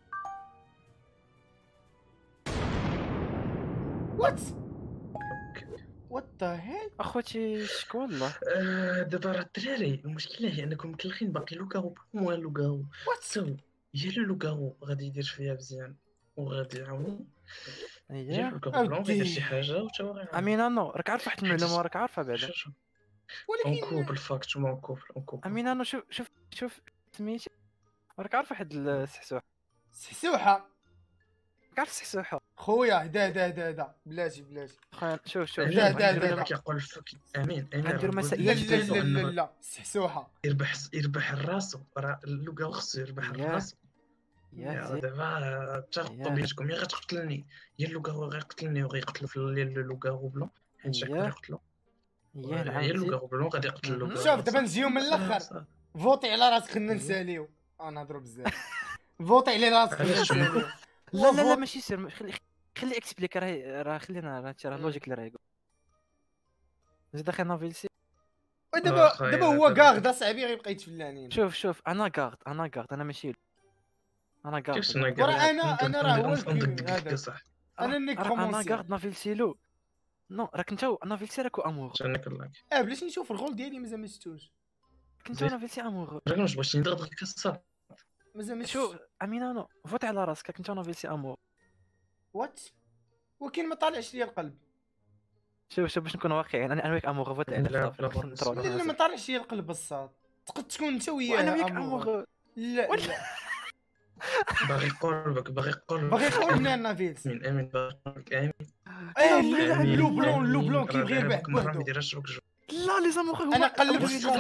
وات ذا هيل اخوتي شكون والله. دابا راه الدراري المشكله هي انكم مكلخين باقي لوكاو مو لوكاو سو يا لوكاو غادي يدير فيها مزيان وغادي يعاونو يا لوكاو بلون غيدير شي حاجه وتا امينه نو راك عارف واحد المعلومه راك عارفها بعدا ولكن بالفاكت موقوف امينه نو شوف سميتي راك عارف واحد السحسوحه عارف السحسوحه خويا هدا بلاتي خويا شوف هدا كيقول امين نديرو مسائل لا السحسوحه يربح الراس راه لوكاو خصو يربح الراس يا دابا تاخذوا بيدكم يا غتقتلني يا لوكاو غيقتلني وغيقتلو في لوكاو بلون حيت شاك غيقتلو يا لوكاو بلون غادي يقتل لوكاو. شوف دابا نجيو من الاخر فوتي على راسك خلينا نساليو نهضروا بزاف فوتي على راسك خلينا نساليو. لا ماشي سير خلي اكسبليك راه خلينا راه لوجيك اللي راه يقول زيد اخي نافيلسي دابا هو كارد اصاحبي غيبقى يتفلانين. شوف انا كارد انا ماشي انا كارد انا راه هو هذا صح انا نيك انا كارد نافيلسي لو نو راك انت نافيلسي راكو امور بلاش نشوف الغول ديالي مازال ما شفتوش. كنت نافيلسي امور راك واش باغي ندغدغ كاسه مازال ما شوف امينه نو فوت على راسك كنت نافيلسي امور وات ولكن ما طالعش ليا القلب. شوف باش نكون واقعي انا وياك امور فوت على لا ما طالعش ليا القلب بصاد تقد تكون انت وياه انا وياك امور لا باغي يقول من نافيلس من امين باغي لو بلون كيبغي يربح بوحدو. لا لي زامور انا قلبت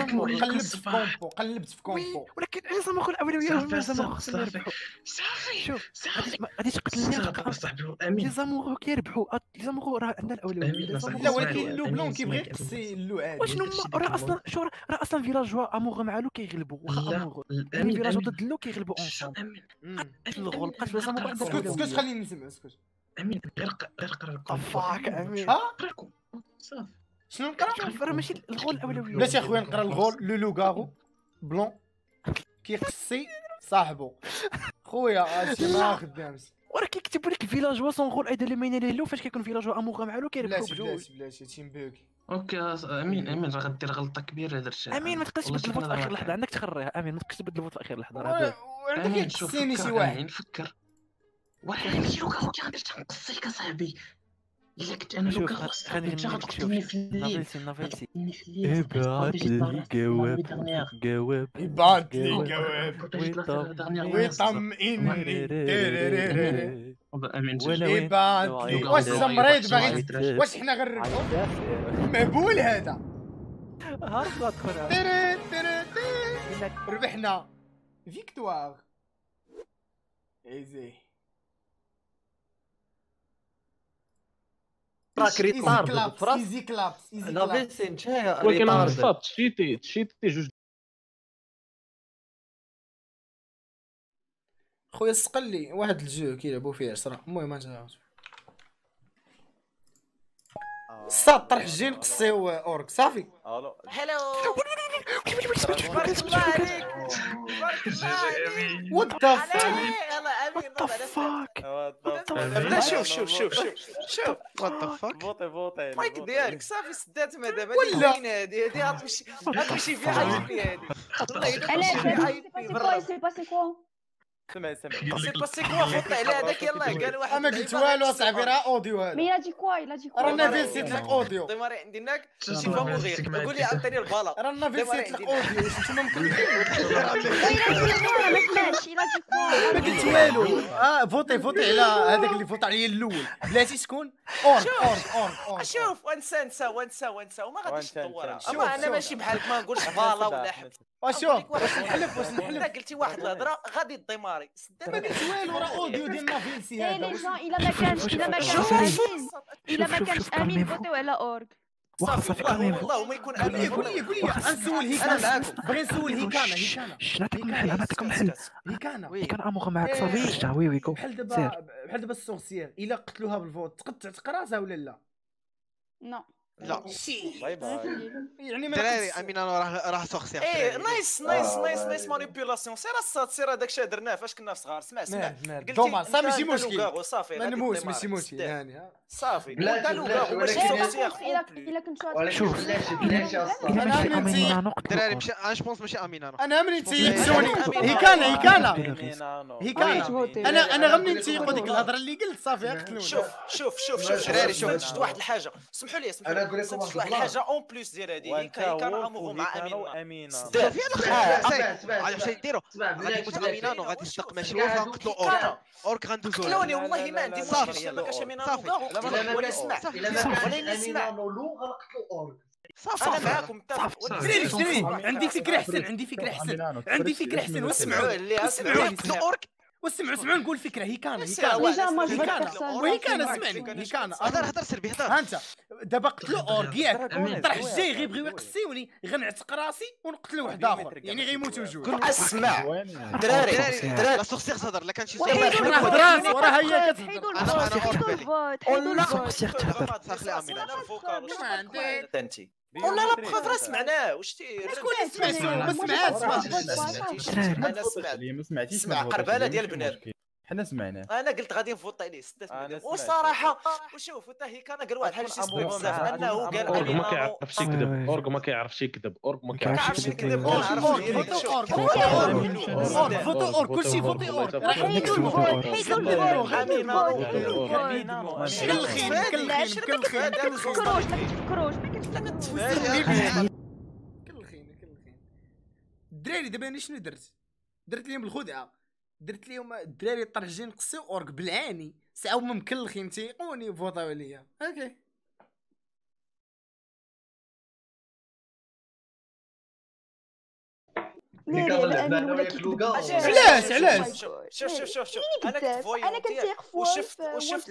في كومبو ولكن لي زامور الاولويه هما لي زامور صافي شوف غادي تقتلني لي زامور كيربحوا لي زامور راه عندنا الاولويه. لا ولكن لو بلون كيبغي يقصي اللو عادي. وشنو راه اصلا راه اصلا فيلاجوا امور مع لو كيغلبوا واخا امور فيلاجوا ضد لو كيغلبوا اونصومبل الغول بقات لي زامور عندنا الاولويه. اسكت خليني نسمع اسكت امين غير قرا لكم فاك امين قراكم صافي شنو نقرا؟ راه ماشي الغول الاولويه. بلاتي اخويا نقرا الغول لو كارو بلون كيقصي صاحبو خويا هادشي ما خدامش. وراه كيكتبوا لك فيلاجوا سون غول ايدا اللي ماينه ليه فاش كيكون فيلاجوا اموغا معلو كيربحوا بجوج. بلاتي تيمبوكي. اوكي امين راه غدير غلطه كبيره درتها. امين ما تقدرش تبدل الفوت في اخر لحظه، عندك تخريها. امين ما تقدرش تبدل الفوت في اخر لحظه. وعندك يكسيني شي واحد. نفكر واحد لوكا باش تنقصيك اصاحبي. الا كنت انا لوكا غادي غتقتلني في الليل. نافلسي ابعت لي جواب ابعت لي جواب ويطمئنني. ابعت لي. واش زمريض باغي؟ واش حنا غنربحو؟ مهبول هذا. هارب تدخل. ربحنا فيكتوار. ايزي راك ريطارد فراس. ايزي كلابس نافلسي نتايا ولكن انا ريطارد. صافط تشيتي جوج. خويا سقل لي واحد الجو كيلعبوا فيه 10. المهم انت صاد طرح الجين قصيو اورك صافي. هلو وات ذا فاك. لا شوف وات ذا فاك. فوتي المايك ديالك صافي سدات مدام. ولا. هذه غتمشي فيها عيطني هذه. علاش سي باسي كوا سمع سي باسي كوا فوت على هذاك يلاه قال واحد. انا قلت والو اصاحبي راه اوديو هذا. مي لا دي كوا رانا فيسيت لك اوديو. ديماري عندك شي فامو غير قول لي عطيني البالا. رانا فيسيت لك اوديو واش نتوما مكملين. ما قلت والو. فوتي على هذاك اللي فوت عليا الاول. بلاتي شكون اورك. شوف ونسى وما غاديش تطورها. اما انا ماشي بحالك ما نقولش بالا ولا حب. شوف واش نحلف انت قلتي واحد الهضره غادي تديماري. ما قلت والو راه اوديو ديال نافيلسي اي هذا. لي جون الا ما كانش امين فوتيو على اورك. صافي كامل. والله وما يكون امين. قول لي غنسول هيكانا. بغي نسول هيكانا. نعطيكم الحل. هيكان اموغا معاك صافي. وي جو. بحال دابا السورسيير الا قتلوها بالفوت تقد تعتق راسها ولا لا؟ نو لا باي يعني ما دراري امين انا راه سوخسي. ايه نايس مانيبيولاسيون. سير الصاد سير هذاك الشيء درناه فاش كنا في صغار. اسمع دوما صافي ماشي مشكل. صافي ما نموتش ماشي مشكل هاني صافي. انت لوغا ماشي سورسيير. الا كنت شوف بلاتي دراري ماشي انا جوبونس ماشي امين انا منين تيكسوني هيكانا انا غمنين تيقول ديك الهضره اللي قلت صافي قتلوني. شوف دراري شفت واحد الحاجه. اسمحوا لي شفت واحد الحاجه اون بليس ديال هذه. هي كان امورو مع امين. صافي يلاه واش نديرو غادي يموت امينان وغادي يصدق ماشي وفا نقتلو اورك غندوزو. قتلوني والله ما عندي مشكل. ما كاش امينان ولا اسمع ولا نسمع. انا معاكم متفق. دراري عندي فكره احسن واسمعوا اسمعوا نقول فكره. هيكانا اسمعني. هضر سربي هضر. ها انت دابا قتلوا اورك طرح الجاي غيبغيو يقسيوني غنعتق راسي ونقتل واحد اخر يعني غيموتوا جوج. اسمع دراري لا سوخسي هضر لا كان شي راه هي كتهضر. انا سوخسي تهضر. ساخلي امين انت ولا لا بخاف سمعناه. واش شكون اللي سمع؟ ما سمعتش. انا سمعت. اسمع قرباله ديال البنات حنا سمعناه. انا قلت غادي نفوت عليه 6 والصراحه وشوف حتى هي كان قال واحد الحاجه شي بزاف انه قال اورغ ما كيعرفش يكذب. اورغ ما كيعرفش يكذب. فوتو اورغ كلشي فوتو اورغ. الدراري دابا شنو درت لهم الخدعه. درت لهم الدراري طرجين قصيو اورك بالعاني ساعه هما مكلخين تيقوني فوطاو عليا. اوكي علاش شوف انا كنت فوي انا كنتيق وشفت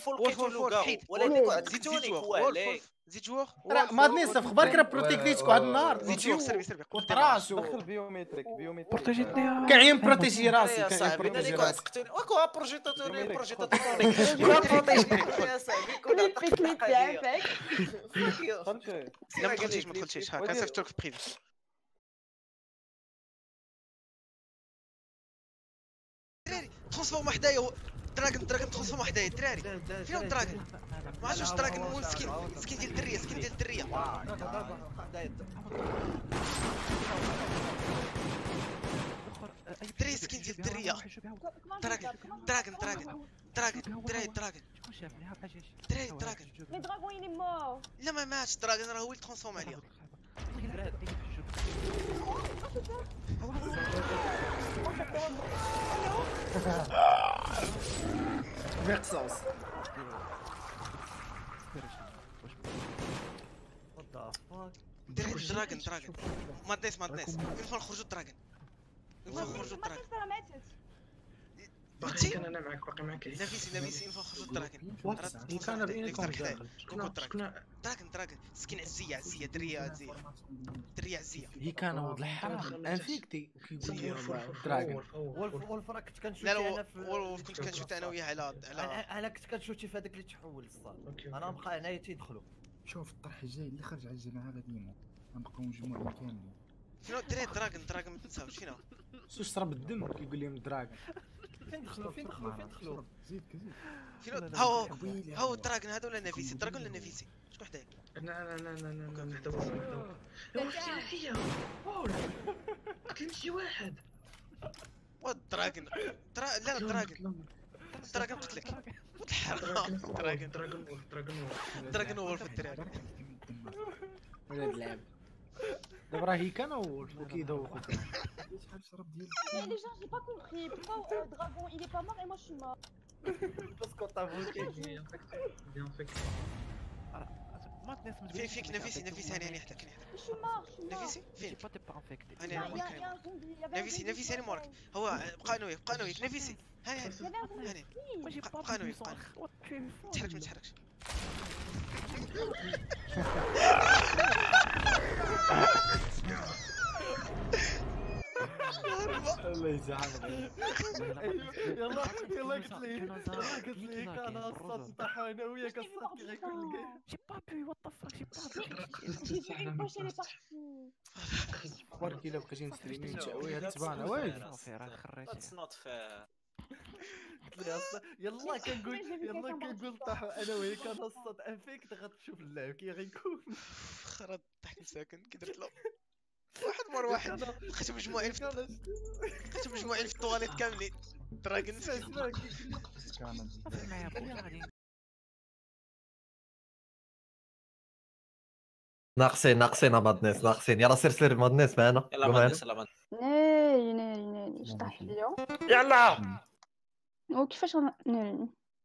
ولكن زيتوني كوالي زيد جوغ راه ما نصف اخبارك راه بروتيكتيتكو هاد النهار. زيد جوغ سيرفي كنت راسو دخل بيومتريك بروتيجيتني كاين بروتيجي راسي كاين بروتيجي راسي واكو بروجيتاتوري يا صاحبي كنا البيكنيك تاعك لا ما دخلتيش هاكا صيفطوك في بريفي. ترانسفورم حدايا دراجون تخصهم حدايا الدراري. فيهم دراجون؟ ما عرفتش واش دراجون هو سكين ديال الدريه، سكين ديال الدريه. دري سكين ديال الدريه. دراجون دراري دراجون. دراري دراجون. مي دراغون يلي مور. لا ما ماتش دراجون، راه هو اللي ترانسفورم عليها. بقصاص. دراري دراجون. مادنس ينفع نخرجوا دراجون. باقي كان انا معاك باقي معاك. نافيسي ينفع نخرجوا دراجون. كان بينكم دراجون سكين عزيه دريه عزيه. هي كان ولد الحرام انفيكتي كيقول لي دراجون. وولف راه كنت كنشوف انا وولف كنت كنشوف انا وياه على انا كنت كنشوف في هذاك اللي تحول الصاد. انا نبقى هنايا تيدخلوا. شوف الطرح الجاي اللي خرج على الجماعه غادي غنبقاو مجموعين كاملين. فينو دراري دراجون ما تنساوش فينو. شو شرب الدم كيقول لهم دراجون. فين دخلوا زيد فينو هاو دراجون هذا ولا نافيسي؟ دراجون ولا نافيسي؟ شكون حداك؟ انا هي قتلت شي واحد. دراجون لا دراجون قتلك. دراجون وولف الدراري. ولاد اللعب. دابا راه هي كان وولف وكيدوخو. Les gens, j'ai pas compris. Pourquoi Dragon il est pas mort et moi je suis mort? Parce qu'on t'a voté. فيك نافيسي هاني حداك. Je suis mort. نافيسي فين؟ Il y a un zombie. نافيسي هاني مورك. هو بقى انا وياك نافيسي. هاني بقى انا وياك. ما تحركش. الله يزعل. يلا قلت لي كان الصوت تاع انا وياك الصوت كيغيكون الجيم. J'ai pas pu. What the fuck? J'ai pas pu. J'ai vu une poche, elle est partie. برك الا بقيتي نستريمي نتعويها تبان واقف. صافي راه خريتي. يلا كنقول طاحوا انا وياك انا الصوت انفيك غتشوف اللعب كي غيكون. خرب ضحك ساكن كي درت له واحد مور واحد. لقيتو مجموعين في الطواليت كاملين. دراجون معايا خويا غادي ناقصين مادنس ناقصين. يلا سير مادنس معنا. يلا مادنس يلا مادنس. ناري شطح ليا. يلا وكيفاش ناري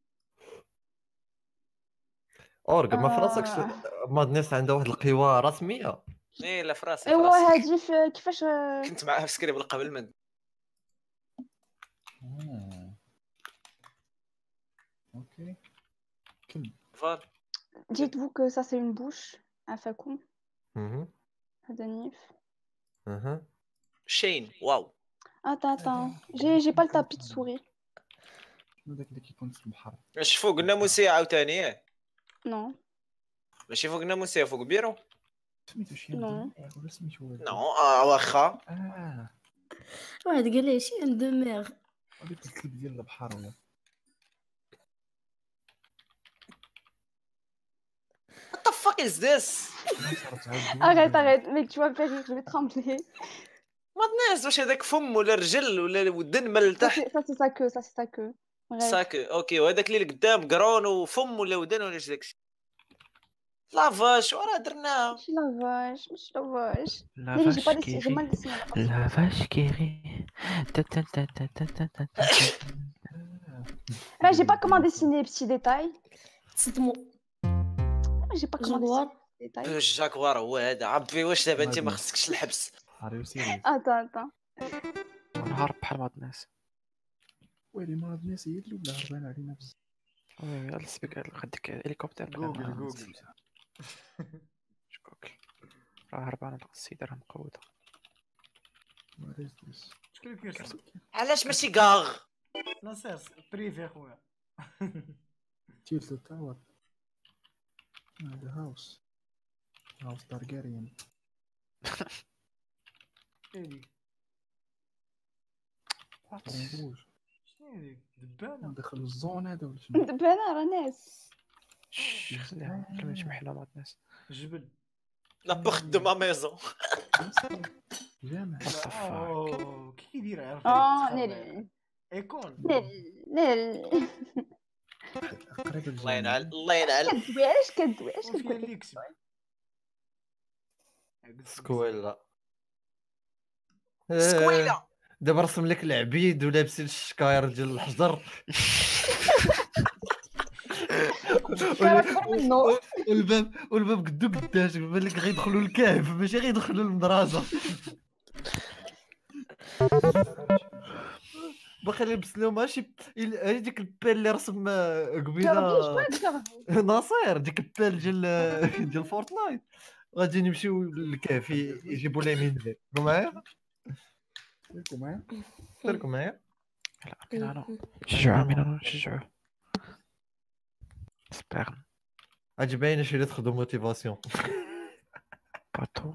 اورغ ما فراسكش. مادنس عندها واحد القوى رسميه. لا في راسي. ايوا هادي كيفاش كنت معاها في سكريبل قبل من اوكي كمل. فال dites-vous que ça c'est une bouche un facon. هذا نيف. شين واو. attends j'ai pas le tapis de souris. شنو داك اللي كيكون في البحر؟ واش فوق الناموسيه عاوتاني ياك؟ نو ماشي فوق الناموسيه فوق بيرو. سميتو شي نو ولا سميتو نو واخا واحد قال لي شي ان دو مير. هذيك الكلب ديال البحر ولا What the fuck is this? arrête mec tu vas me faire rire je vais trembler. مادنس واش هذاك فم ولا رجل ولا ودن من التحت؟ ça c'est sa queue. ساكو اوكي. وهذاك اللي قدام قرون وفم ولا ودن ولا اش داكشي؟ لافاش وراه درناها. ماشي لافاش لافاش كيري. Là j'ai pas comment dessiner les petits détails. صدموا. j'ai pas comment dessiner les détails. الجاكوار هو هذا عبي. واش دابا انت ما خصكش الحبس؟ attends نهار بحال بعض الناس. ويلي ما الناس هي اللي ولا هربان علينا بزاف. وي السبيك خدك هليكوبتر. جوجل شكوك راه هربانه السيده راه مقوده. شكون اللي كيرسم؟ علاش ماشي كاغ؟ ناصر بريفي خويا. تيلتو تاور هذا هاوس تارجيريان. ايلي دبانه دخلوا الزون هذا ولا شنو؟ دبانه راه ناس. خلينا نمشي محلة مع الناس. جبل لا بورت دو ما ميزون. جامع كي يدير عارف نيل ايكون نيل قريب الله ينعل الله ينعل. كدوي علاش كدوي علاش فين كدوي اللي يكسب سكويلا سكويلا. دابا رسم لك العبيد ولابسين الشكاير ديال الحجر. والباب قدو قداش بان لك غيدخلوا الكهف ماشي غيدخلوا المدرسه. باقي لابس لهم ماشي هذيك البال اللي رسم قبيله ناصر، ديك البال ديال فورتنايت. غادي نمشيو للكهف يجيبوا لي من هنا. معايا سيركم معايا. شجعوا مين شجعوا سبيرن. اجي باينه شي اللي تاخذوا موتيفاسيون. باتو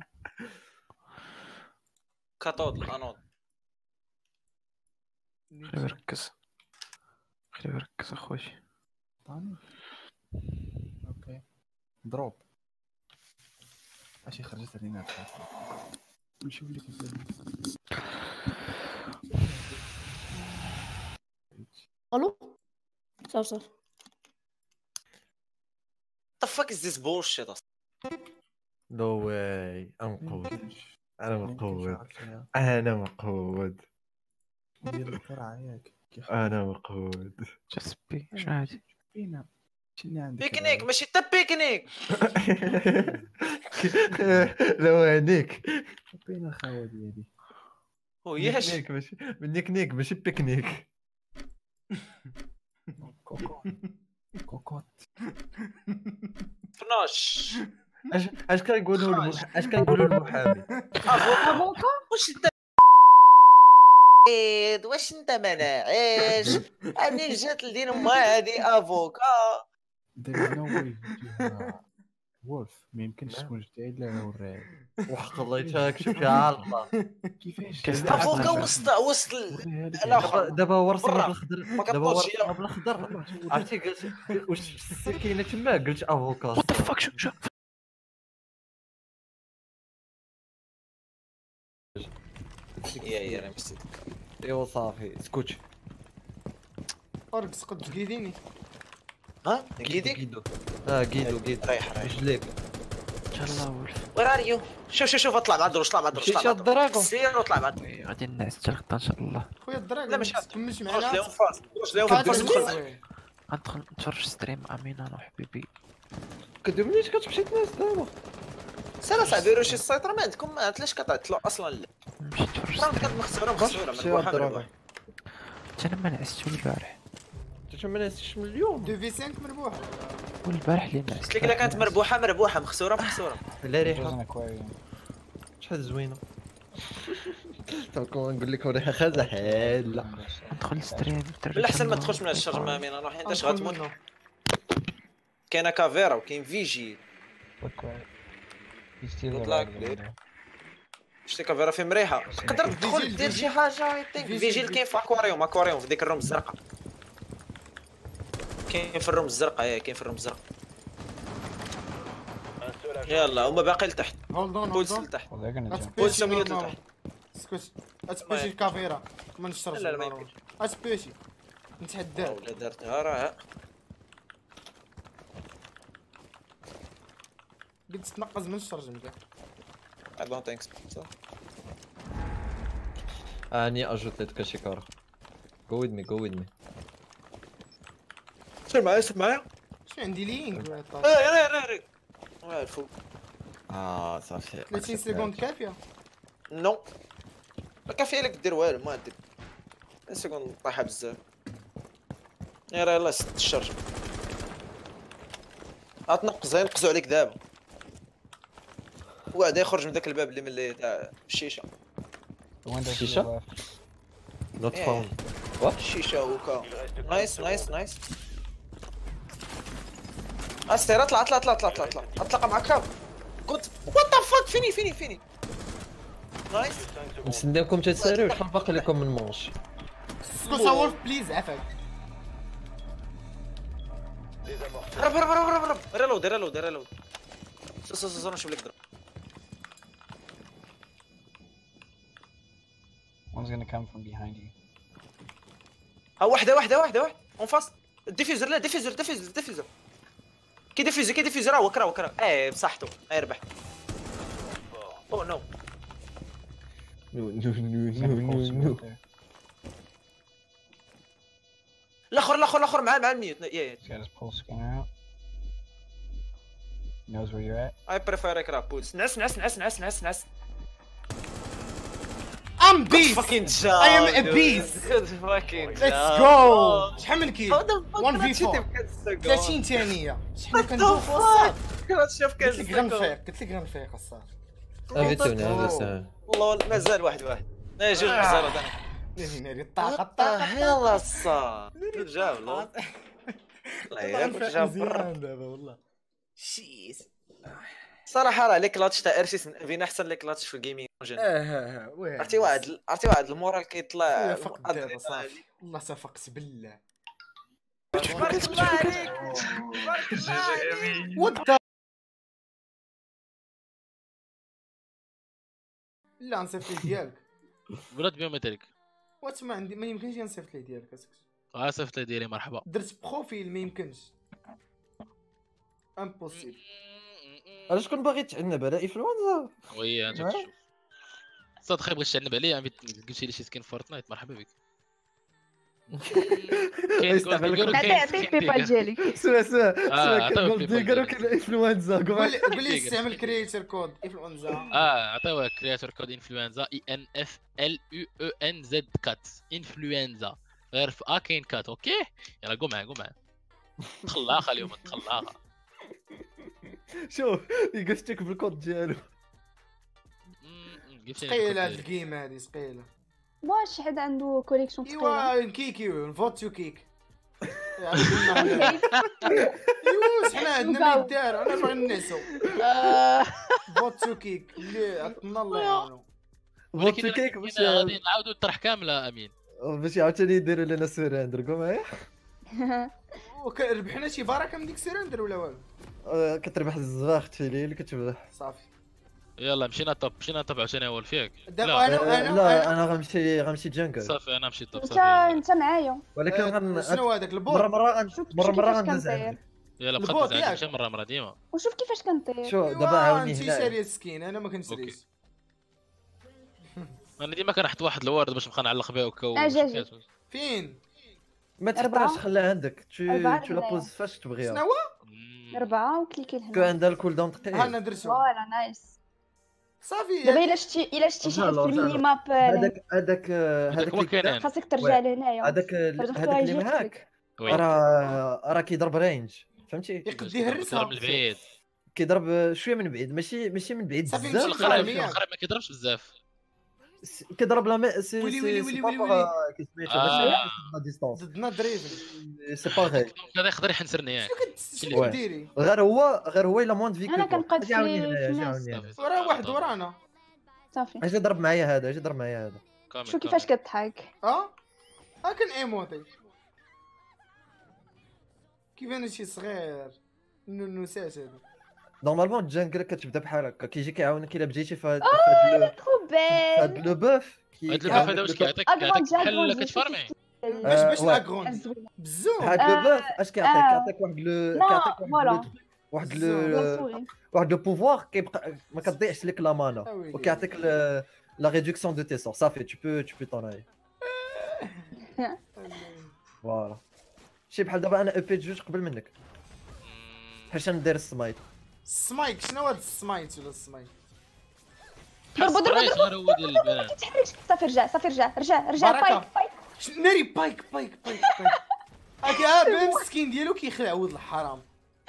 كاتود الانود. خليه يركز اخوي. طاني اوكي دروب ماشي خرجت علينا نمشيو لك الو صافي The fuck is this bullshit? No way. أنا مقود. دير القرعة ياك. أنا مقود. جسبي شنو هادي؟ بينا شنو عندك؟ بيكنيك ماشي تا بيكنيك. لو هنيك. بينا الخاوة ديالي. وياش ماشي نيك ماشي بيكنيك. كوكوت. فناش. اش كنقولوا المحامي؟ افوكا واش انت واش انت مناعش منين جات لدين امها هادي افوكا. دابا نوي وولف ما يمكنش تكون جديد الا نوريه. وحق الله يتاك شوف يا عالله كيفاش افوكا وسط الاخر. دابا هو رسم بالخضر. دابا هو رسم بالخضر. عرفتي قلت واش السكينه تما قلت افوكا. وات ذا فاك شوف يا نمسيت. ايوا صافي اسكت. ارق سقط تقيديني. ها قيديك؟ قيدو ريح رجليك. يلا ولف. وين ار يو؟ شوف اطلع مع الدروش شي الدراغون سير وطلع مع غادي نعس حتى الغدا ان شاء الله. خويا الدراغون لا ماشي تكملش واش معنا. ليهم فاس غندخل نتفرج ستريم امينه انا وحبيبي. كدومنيش كتمشي تنعس دابا. سالا صاحبي شي السيطره ما عندكم علاش كتعطلوا اصلا لا. نمشي نتفرج راه كانت مخسوره مربوحه. حتى انا ما نعستش البارح. انت ما نعستش من اليوم. 2 في 5 مربوحه. والبارح اللي نعست. قلت لك الا كانت مربوحه مخسوره. لا ريحه شحال زوينه. تاكون نقول لك ريحه خازه حاله. ندخل ستريم. بالاحسن ما تدخلش من الشر ما امين انا حيت غتموت. كاينه كافيرا وكاين فيجي. قلت لك شتي كافيرا في مريحه تقدر تدخل دير شي حاجه. فيجيل كاين في اكواريوم في ديك الروم الزرقاء. كاين في الروم الزرقاء. يلا هما باقي لتحت. بولس لتحت. بولس ميوت لتحت. اسكت اتبيشي الكافيرا ما نشرش. لا ما يمكنش. اتبيشي نتحدى. ولا درتها راه قلت تنقز من الشرج نتاعك. I don't think so. اني اجوتيت كاشيكارا. Go with me. سير معايا. شنو عندي لينك؟ رير الفوق. صافي 30 سكوند كافيه؟ نو ما كافيه لك دير والو ما دير. 30 سكوند طايحه بزاف. يلا ست الشرج. ينقزوا عليك دابا. وعاد يخرج من ذاك الباب اللي من تاع الشيشه. الشيشه؟ نوت فاوند. وات؟ الشيشه وكا. نايس. استير اطلع اطلق معك كاب. قلت وات ذا فاك فيني. نايس. نستناوكم تتساريو شحال باقي لكم من مونش. اسكو وولف بليز عفاك. هرب هرب هرب هرب ريلود ريلود ريلود. صور نشوف لك ضرب. One's gonna come from behind you. ها واحدة اون فاست. ديفيوزر لا ديفيوزر كي ديفيوزر وكرا بصحته يربح. اوه نو نو الاخر مع الميوت. He's got his pulse scanner out. He knows where you're at. I prefer كرا بولس. نعس I'm beast. fucking I am a beast. Let's go. شحال من كيل 1v4 30 ثانية. شحال كندور قصاد. قلت لك غنفيق الصاد. والله مازال واحد جوج مزارات انا ناري الطاقة يلا الصاد رجع والله الله ياك رجع برا دابا والله شيت صراحة راه لي كلاتش تاع ارسيس فين احسن لي كلاتش في الجيمنج عرفتي واحد المورال كيطلع فقت دابا صافي والله صافقت بالله بارك الله عليك وات لا نصيفط لي ديالك ولاد بيومتريك وات ما عندي ما يمكنش نصيفط لي ديالك صيفط لي ديالي مرحبا درت بروفيل ما يمكنش امبوسيبل علاش كون باغي تعنب على انفلونزا وي انت تشوف صدق بغيت تعنب عليا قلت لي شي سكين فورتنايت مرحبا بك عطيك بيبال ديالك سوا قول ديغرو كاين انفلونزا قول لي استعمل كرييتر كود انفلونزا عطيوها كرييتر كود انفلونزا INFLUENZ كات انفلونزا غير في كاين كات اوكي يلا قوم معايا دخل اليوم دخل شوف يقشتك بالكود ديالو ثقيله هاد الجيم هادي ثقيله واش حد عنده كوليكسيون ثقيله ايوا كيكي نفوت كيك ايوا حنا عندنا ما يدار انا باغي نعسو فوت كيك اللي عطنا الله يعاونو فوت كيك باش غادي نعاودو الطرح كامله امين باش عاوتاني يديروا لنا سيراندر قوم معايا ربحنا شي بركه من ديك سيراندر ولا والو كتربح الزباخ تفيلي اللي كتربح صافي يلا مشينا توب عاوتاني اول فيك دابا انا غنمشي جانكل صافي انا مشيت توب انت معايا ولكن شنو هذاك البوط مره غندوز يلا بقى تزعل مره ديما وشوف كيفاش كنطير شو دابا عاوني هنا انت شاري السكين انا ما كنشريش انا ديما كنحط واحد الورد باش نبقى نعلق بها وكا فين ما تحتاجش خليها عندك تو لا بوز فاش تبغيها شنو 4 وكليكي لهنا كو عندها الكول داون دقيق انا درتو فوالا نايس صافي دابا الا شتي شي حد في الميني ماب هذاك خاصك ترجع لهنايا هذاك اللي معاك راه كيضرب رينج فهمتي يقد يهرسها من بعيد كيضرب شويه من بعيد ماشي من بعيد بزاف القريب ما كيضربش بزاف كيضرب لا سي ويلي ضدنا دريفن سي با غير هذا يقدر يحنسرني ياك شنو كديري غير هو الا موند فيكو انا كنقاد في راه واحد ورانا صافي اجي ضرب معايا هذا شوف كيفاش كضحك كان ايموتي كيف انا شي صغير نونوسات هذا نورمالمون الجانجل كتبدا بحال هكا كيجي كيعاونك الا بديتي في هاد لو بوف هذا واش كيعطيك بحال كتفارمي باش لاكرون بزوم هاد لو بوف اش كيعطيك واحد لو بوفوار كيبقى ما كتضيعش لك لا مانا وكيعطيك لا ريدكسيون دو تيسور صافي tu peux t'en aller فوالا شي بحال دابا انا اي جوج قبل منك حيت ندير السمايت شنو هاد السمايت ولا السمايت ضربو ما تتحركش صافي رجع بايك ناري بايك هكا بالسكين ديالو كيخلع ولد الحرام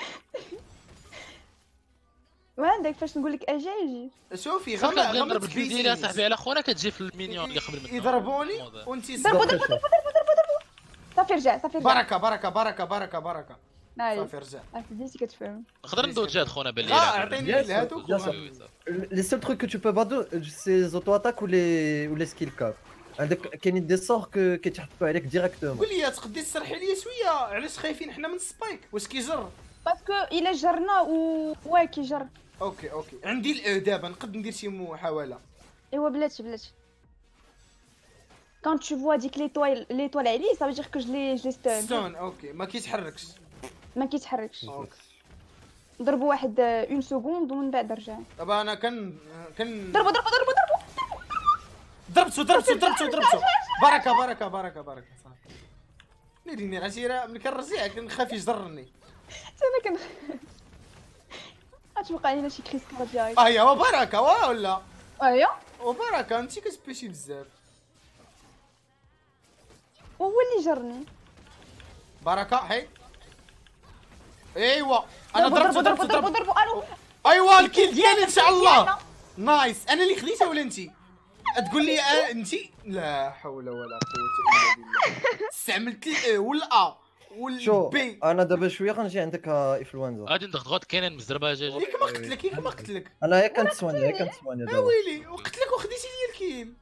وعندك فاش نقول لك اجي شوفي غنضرب الكيل ديالي اصاحبي على خونا كتجي في المينيون اللي قبل منك يضربوني وانت ضربو صافي رجع بركه صافي رجع بديتي كتفهم نقدر ندوز جهاد خونا بالليل عطيني هادوك لي سول تروك كو تو بو با دو سي زوتو اتاك و لي سكيل كاب عندك كاينين دي سور كيتحطوا عليك ديريكتومون. قول لي تقدري تشرحي لي شويه علاش خايفين حنا من السبايك؟ واش كيجر؟ باسكو الا جرنا واه كيجر. اوكي عندي الاو دابا نقد ندير شي محاوله. ايوا بلاتي quand tu vois ديك l'étoile عليه ça veut dire que je l'ai ستون. اوكي ما كيتحركش اوكي ضربوا واحد 1 سكوند ومن بعد رجع. دابا انا ضربوا ضربته. بركه صافي. ناري عرفتي ملي كنرجع كنخاف يجرني. انا غتوقع لينا شي كريس كاردياك. هو بركه ولا ايوا وبركه انت كتبيشي بزاف. وهو اللي جرني. بركه حي. ايوا انا ضربوا ايوا الكيل ديالي ان شاء الله. نايس. انا اللي خديتها ولا انت؟ تقول لي انت؟ لا حول ولا قوه الا بالله. استعملت الاو والا والبي. انا دابا شويه غنجي عندك انفلونزا. غادي ندغدغ كاينين مزربه جاج. ياك ما قتلك انا هي كنت سوانيا دابا. ويلي وقتلك وخديتي لي الكيل.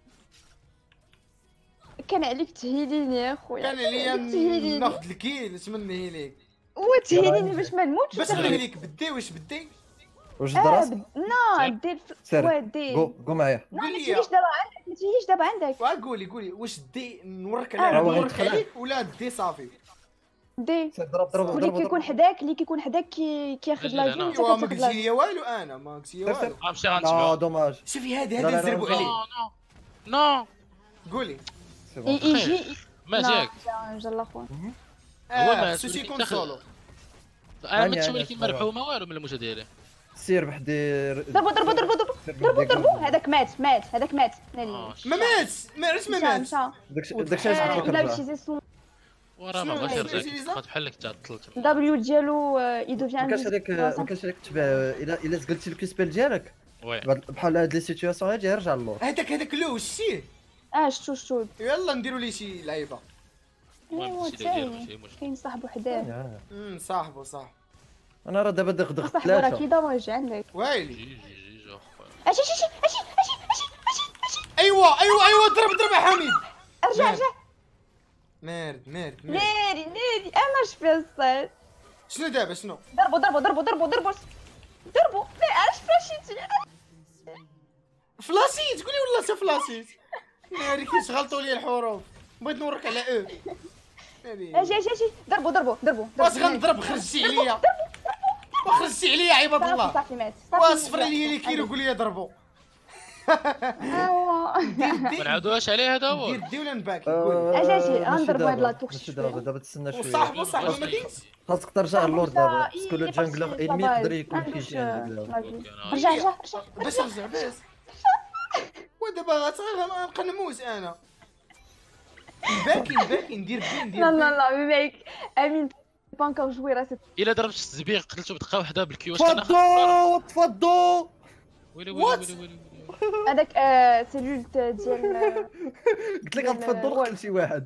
كان عليك تهيليني يا خويا. كان عليا ناخذ الكيل. اش منهي ليك؟ وتهيليني باش ما نموتش. باش نهي ليك بدي واش بدي؟ واش دراس؟ دير قو معايا. ما تجيش دابا عندك. قولي واش دي نورك عليك ولا دي صافي؟ دي ضرب اللي كيكون حداك كياخذ لاجون. ايوا ما قلتي لي والو. انا ما قلت لي والو. غنمشي غنتبعو. دوماج. شوفي هذا نزربوا عليه. نو قولي يجي ما جاك جل خويا. هو خصو يكون سولو. انا ما تشوف ولكن ما ربحوا ما والو من الموجه ديالي. سير بحدي. ضربوا هذاك مات هذاك مات. ما ماتش ما ماتش. داكشي علاش لا يوتيزي سون وراه ما بغاش يرجع. بقات بحال هكا طلت. دبليو ديالو يدوفيان. ما كانش هذاك تبع الا زقلتي الكيسبيل ديالك بحال هاد لي سيتوياسيون هادي يرجع اللور. هذاك لو شتيه. شتو يلا نديروا ليه شي لعيبه. كاين صاحبو حداه. صاحبو انا راه دابا دغدغ صاحبو ثلاثه. راه كيضوج عندك. ويلي اجي ايوا ضرب حميد. ارجع مارد ناري انا شفيا الصيد. شنو دابا شنو؟ ضربوا علاش فلاشيتي؟ فلاسيت قولي ولا فلاسيت. ناري كيشغلطوا لي الحروف. بغيت نورك على او. اجي ضربوا واش غنضرب؟ خرجتي عليا عباد الله. صافي مات. واصفر لي اللي كيلو قول لي ضربوا. ما نعاودوهاش عليه هذا هو. دير دي ولا نباكي؟ اجي غنضربوا هاد لاطوك. دابا تسنى شويه. صاحبو ما كاينش. خاصك ترجع اللور دابا باسكو لو جانجلر انمي يقدر يكون كيجي عندك. رجع باش نرجع ودابا غنبقى نموت انا. باكي ندير بين لا ميك امين با انكور جوي راسك. الا ضربت الزبيغ قتلته بدقه واحده بالكيو. تفضوا ويلي هذاك سيلول ديال قلت لك غنتفضل قتل شي واحد.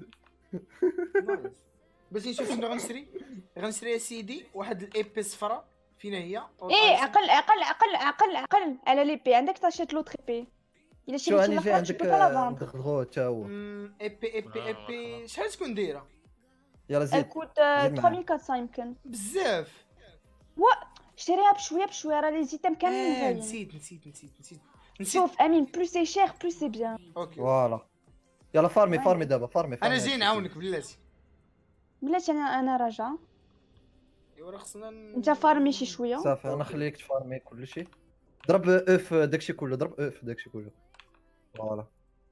باش نشوف شنو غنشري يا سيدي واحد الاي بي صفراء. فين هي؟ عقل على لي بي. عندك تاشيت لوتر بي. الا شو شريتي راني عندك دغدغو تا هو. اي بي شحال تكون دايره؟ يلا زيد. كود 3400 يمكن بزاف. شريها بشويه راه لي زيتام كاملين غاليين. نسيت. شوف امين بلو سي شير بلو سي بيان. اوكي فوالا يلا فارمي دابا فارمي. انا جاي نعاونك بلاتي انا راجعه. ايوا خصنا انت فارمي شي شويه صافي. انا خليك تفارمي كلشي. ضرب اف داكشي كله. ضرب اف داكشي كله. فوالا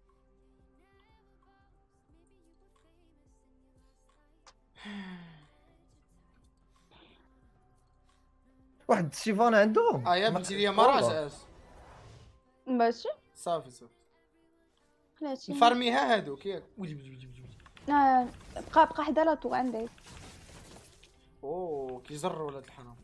واحد شيفان عندهم. يا بنتي ليا ما راجعاش. ماشي صافي خلاتي نفارميها هادوك ياك. بقى حدا لاطو عندك. كيجروا ولاد الحرام.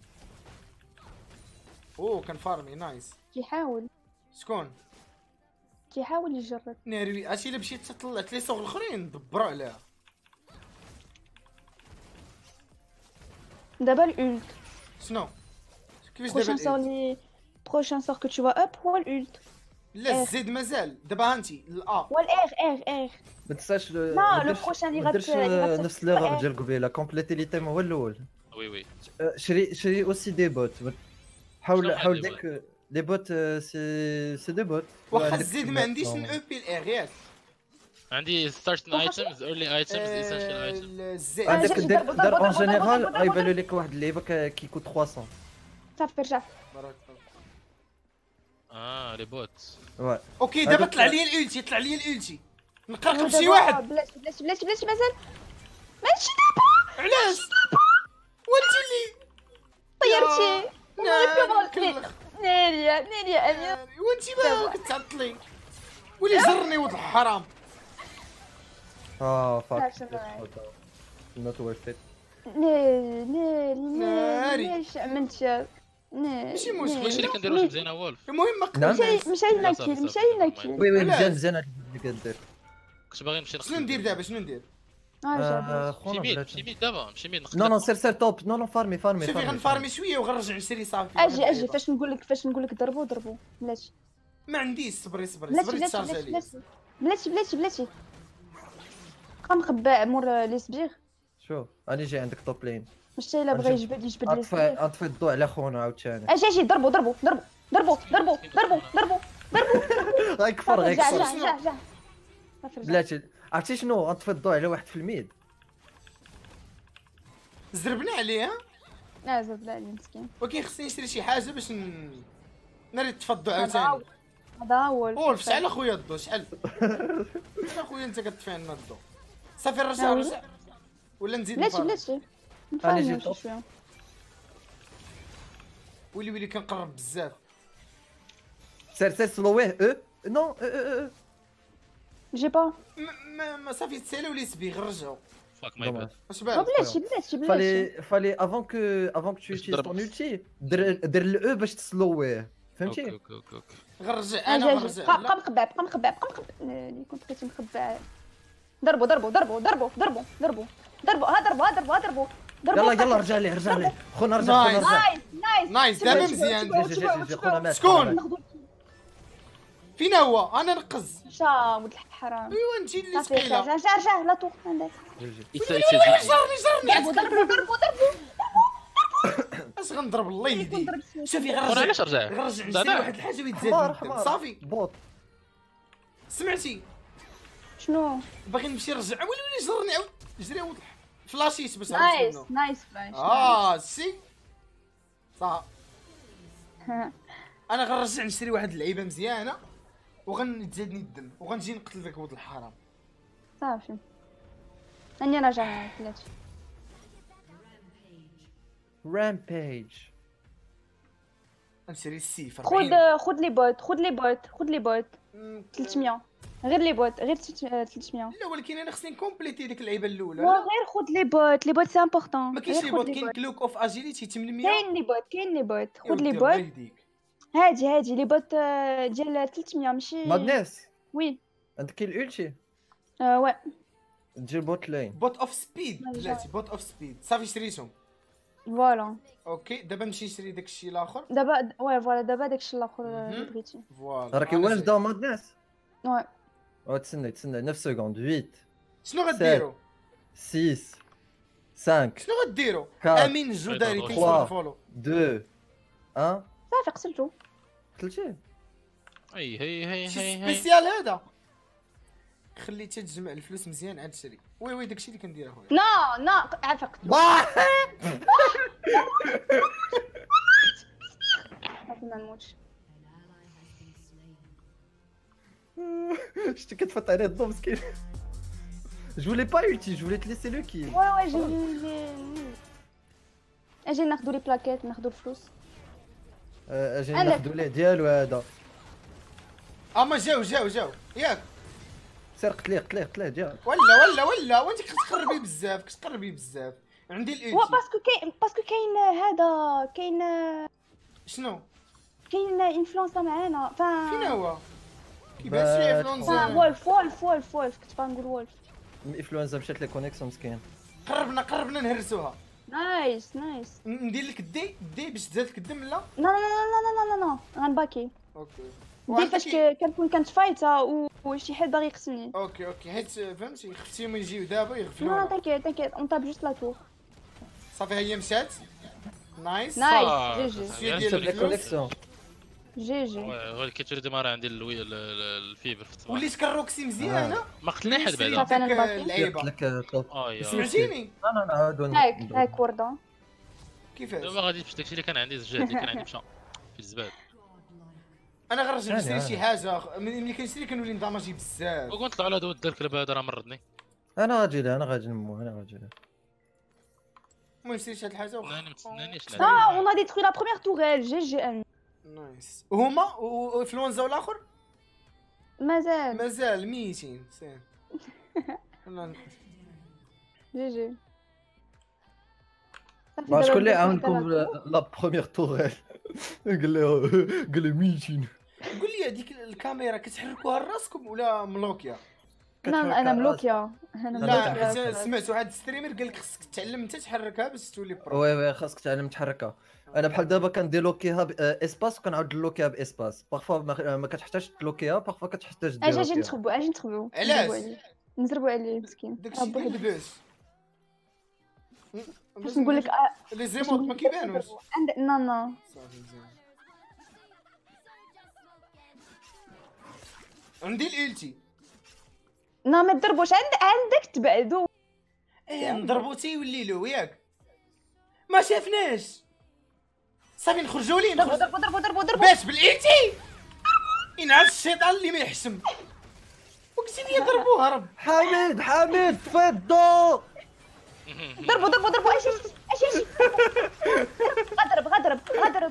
كنفارمي نايس. كيحاول شكون؟ كيحاول يجرب. ناري عرفتي الا مشيت طلعت لي صوغ الاخرين دبروا عليها. دابا الالت شنو كيفاش دابا بروشان سور كو تو فوا اب هو الالت. لا الزد مازال دابا انتي الا والاغ ما تنساش لا لو بروشان اللي درتش نفس ليغور ديال قبيله كومبليتي لي تيم هو الاول. وي شري اوسي دي بوت. حاول ديك لي بوت سي دي بوت. واخا الزد ما عنديش الاو بي الاغ ياك عندي ستارتين ايتمز ايرلي ايتمز اسينشال ايتمز. الزد عندك دار اون جينيرال غيبانوا لك واحد اللعيبه كيكون 300. صافي رجع. لي بوت. اوكي دابا طلع لي الالتي نقرقب شي واحد. بلاتي مازال ماشي دابا. علاش وانت اللي طيرتي ناري امين وانت ما كتعطلي ولي جرني ولد الحرام. فاك نوت ورث ات. ناري اش عملت ماشي مشكل. واش اللي كنديرو شي مزيانه وولف. المهم مشى ناكل وي مزيان اللي كدير. كنت باغي نمشي شنو ندير دابا مشي ميد دابا مشي ميد نو سير توب. نو فارمي شوفي غنفارمي شويه وغنرجع نشري صافي. اجي فاش نقول لك ضربوا بلاتي ما عنديش. صبري تشارج عليا. بلاتي بقى مخبى مور لي سبيغ. شوف راني جاي عندك توب لين. واش تا الا بغى يجبد لي سبيغ. اطفي الضوء على خونا عاوتاني. اجي ضربوا غيكفر جا بلاتي عرفتي شنو غنطفي الضوء على واحد في الميد. زربنا عليه زربنا عليه مسكين. ولكن خصني نشري شي حاجه باش ناري تفضوا عاوتاني. هذا هو وولف شحال اخويا الضو شحال اخويا انت كتطفي عنا الضو. صافي رجع ولا نزيد بلاتي انا جيت شويه. ويلي كنقرب بزاف. سير سلويه نو جي با ما صافي تسالوا لي سبيغ رجعوا. فاك ماي باد. واش بالك بلاتي فالي افون كو تشوتي طون اوتي دير الاو باش تسلويه فهمتي. اوكي غنرجع انا غنرجع. بقى مخبى اللي كنت بغيتي مخبى. ضربوا يلا رجع ليه خونا رجع. نايس دابا مزيان. شكون فين هو؟ انا نقز. مشى ولد الحرام. ايوا انت اللي ثقيله. رجع لا طوق عندك. جرني ضربوا اش غنضرب الله يهديك. شوفي علاش غنرجع نشري واحد الحاجه ويتزاد صافي. بوط سمعتي شنو باغي نمشي نرجع ويلي جرني عاود جري ولد فلاشيت باش نايس فلاش. سي صافي. انا غنرجع نشري واحد اللعيبه مزيانه وغنتزادني الدم وغنجي نقتل ذاك ولد الحرام. صافي اني راجع بلاتي. رامبيج نشري السيف. خذ لي بوت 300 غير لي بوت غير 300. لا ولكن انا خصني نكومبليتي ديك اللعيبه الاولى. غير خذ لي بوت سي امبورطون. ما كاينش لي بوت. كاين كلوك اوف اجيليتي 800. كاين لي بوت خذ لي بوت. هادي لي بوت ديال 300 ماشي مادنس. وي عندك كاين الالتي. وي تجي بوت لين بوت اوف سبيد. بلاتي بوت اوف سبيد صافي شريتهم. فوالا اوكي دابا نمشي نشري داكشي الاخر. دابا فوالا دابا داكشي الاخر اللي بغيتي. فوالا راكي واش دا مادنس. وي تسنى 9 سكوند 8. شنو غديروا 6 5. شنو غديروا امين الجداري تيسمع فولو 2 1. صافي قتلتو. قتلتيه. هي سبيسيال هذا. خليتها تجمع الفلوس مزيان عاد تشري. وي داكشي اللي كندير اخويا. لا عافاك صافي ما نموتش. شتي كتفط عليه الضو مسكين. جو لي با ulti, je voulais te laisser le kill. وي اجي ناخذوا لي بلاكيت ناخذوا الفلوس. اجي ناخذوا ليه ديالو هذا. اما جاو ياك. سير قتليه ديالو. ولا وانت كتقربي بزاف عندي الالتي. هو باسكو كاين هذا كاين شنو كاين انفلونسا معانا. فين هو كيبان شي انفلونسا. وولف كنت باغي نقول وولف. الانفلونزا مشات لي كونيكسيون مسكين. قربنا نهرسوها. نايس ندير لك الدي باش تزاد لك الدم. لا غنباكي. اوكي دير فاش كنكون كنتفايتا وشي حد باغي يقتلني. اوكي حيت فهمتي خفتيهم يجيو دابا نو يغفلونا. تانكيت اون طاب جوست لا تور. صافي هي مشات. نايس جي الكونيكسيون جي غير كيتولي ديمارا عندي الفيبر في الصباح. وليت كنروكسي مزيانه. ما قتلني حد بعدا. صافي انا نباكي. قلت لك توب. سمعتيني؟ لا نعاودو هاك ورده. كيفاش؟ دابا غادي باش داكشي اللي كان عندي الزجاج اللي كان عندي مشى في الزبال. انا غنرجع نشري شي حاجه ملي كنشري كنولي نداماجي بزاف. وكنطلعوا على دو الدار الكلب هذا راه مرضني. انا غاجي له انا غاجي نمو انا غاجي له. المهم شريت هاد الحاجه انا ما تسنانيش. اون ا ديتروي لا بروميير توريل جي ان. نايس. وهما وانفلونزا والاخر مازال ميتين سير. جي شكون اللي عاونكم لا بروميير توريل؟ قال لي ميتين. قول لي هذيك الكاميرا كتحركوها لراسكم ولا ملوكيا؟ انا ملوكيا. لا سمعت واحد ستريمر قال لك خصك تتعلم انت تحركها باش تولي برو. وي خاصك تعلم تحركها. انا بحال دابا كنديلوكيها باسباس وكنعاود نلوكيها باسباس. بارفوا ما كتحتاجش تلوكيها بارفوا كتحتاج دير. اجي نتخبو علاش نزربوا عليه مسكين. داكشي اللي لبس باش نقول لك لي زيموت ما كيبانوش. نو عندي الالتي. ما تضربوش عندك تبعدو. نضربو تيولي له ياك ما شافناش. صافي نخرجوا ليه ضربوا باش بالالتي ينعس الشيطان اللي ما يحشم. وقلتي لي ضربوه هرب. حميد طفي الضو. ضربوا اش غضرب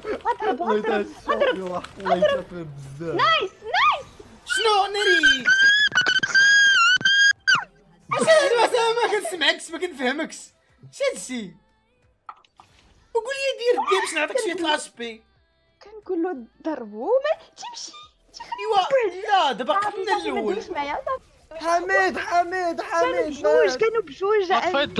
نايس شنو ناري ما كنسمعكش ما كنفهمكش هادشي. وقول لي دير باش نعطيك شويه لاش بي. كنقول له ضربو ما تمشي. ايوا لا دابا قتلنا الاول. حميد كانوا بجوج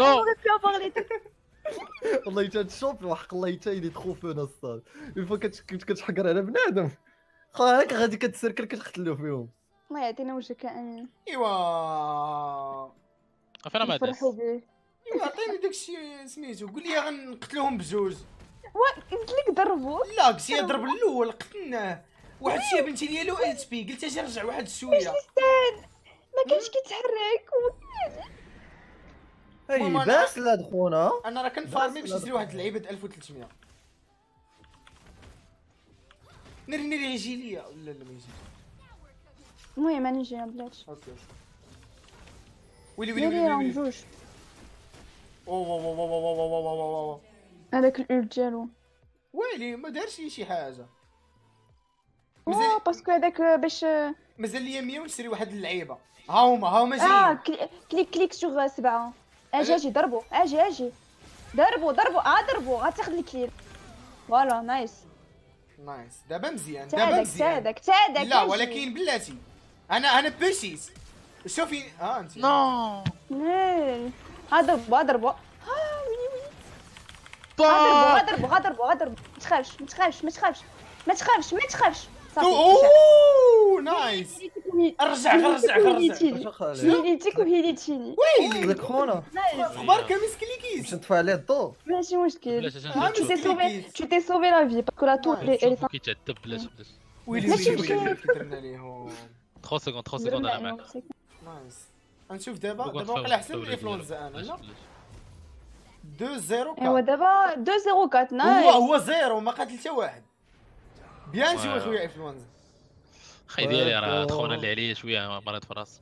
والله حتى الشوب وحق الله حتى اللي تخو فينا الصاد. الفوا كتحقر على بنادم هاك غادي كتسركل كتقتلو فيهم. الله يعطينا وجهك امين. ايوا فين ما نفرحوا به. ايوا عطيني داكشي سميتو. قول لي غنقتلوهم بجوج. قلت لك ضربوا. لا قلت لي ضرب الاول قتلناه. واحد الشيء بنتي ديالو اتش بي قلت اجي نرجع واحد شويه. ما كانش كيتحرك. اي باس لا دخونا. انا راه كنفارمي باش نشري واحد اللعيبه 1300. ناري يجي ليا ولا لا ما يجيش. المهم انا نجي بلاتي. اوكي ويلي جوج. او هذاك الأولد ديالو ويلي ما دارش لي شي حاجه. باسكو هذاك باش مازال ليا 100 ونشري واحد اللعيبه. ها هما جايين. كليك سوغ 7. اجي ضربوا اجي ضربوا ضربوا غتاخذ لي كلير. فوالا نايس دابا مزيان ساعدك لا ولكن بلاتي انا بيرسيس. شوفي انت نو ضربوا غضربوا ما تخافش اوه نايس. رجع هيليتيك وهيليتيني ويلي لك خونا اخبارك مسكين كيس. باش نطفى عليه الضو ماشي مشكل. tu t'es sauvé la vie parce que la tour elle est كيتعذب بلاش ويلي درنا ليهم 3 سكوند انا معاك. نايس غنشوف دابا واقيلا احسن من الانفلونزا انا لا 2-0. ايوا دابا 2-0 نايس. هو زيرو ما قاتل حتى واحد. بيان شي خويا انفلونزا. خي ديالي راه خونا اللي عليه شويه مريض في راسي.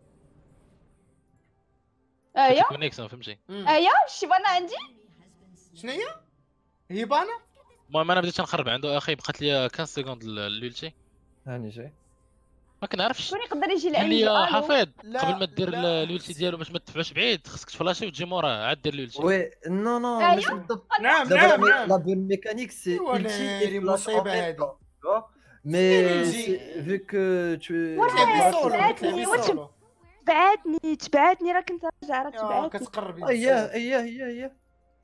ايا كونيكسيون فهمتي. الشيبانه عندي. شنو هي بانا. المهم انا بديت نخرب عنده اخي بقات لي 15 سكوند للولتي. هاني جاي ما كنعرفش شكون يقدر يجي لعندي. لي حفيظ قبل ما دير الولتي ديالو باش ما تدفعوش بعيد خصك تفلاشي وتجي موراه عاد دير الولتي. وي نو ماشي بالضبط. نعم لا بالميكانيك سي التي مصيبه هذه. مي vu que tu تبعتني راه كنت راجع تبعتني. كتقربي اييه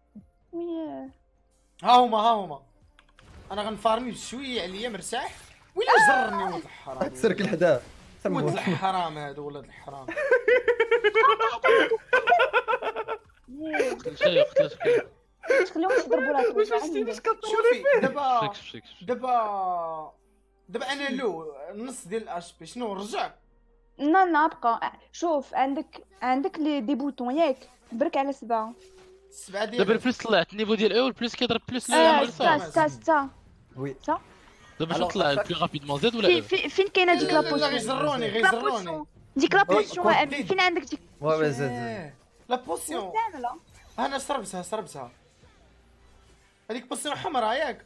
ها هما انا غنفارمي بشويه عليا مرتاح ولا جرني ولد الحرام تسرك حداه ولد الحرام هذا ولد الحرام تخليهم يضربوا راسهم واش شفتي شوفي دابا انا لو النص ديال الاش بي شنو رجع لا بقى شوف عندك لي دي بوطون ياك برك على 7 ديال دابا البلوس طلعت النيفو ديال اول البلوس كيضرب بلوس ل 6 وي صح دابا شنو طلع بلو رابيدمون زاد ولا فين كاينه ديك لابوسيون غيجروني ديك لابوسيون فين عندك ديك وي زاد لابوسيون انا شربتها هذيك بوسيون حمراء ياك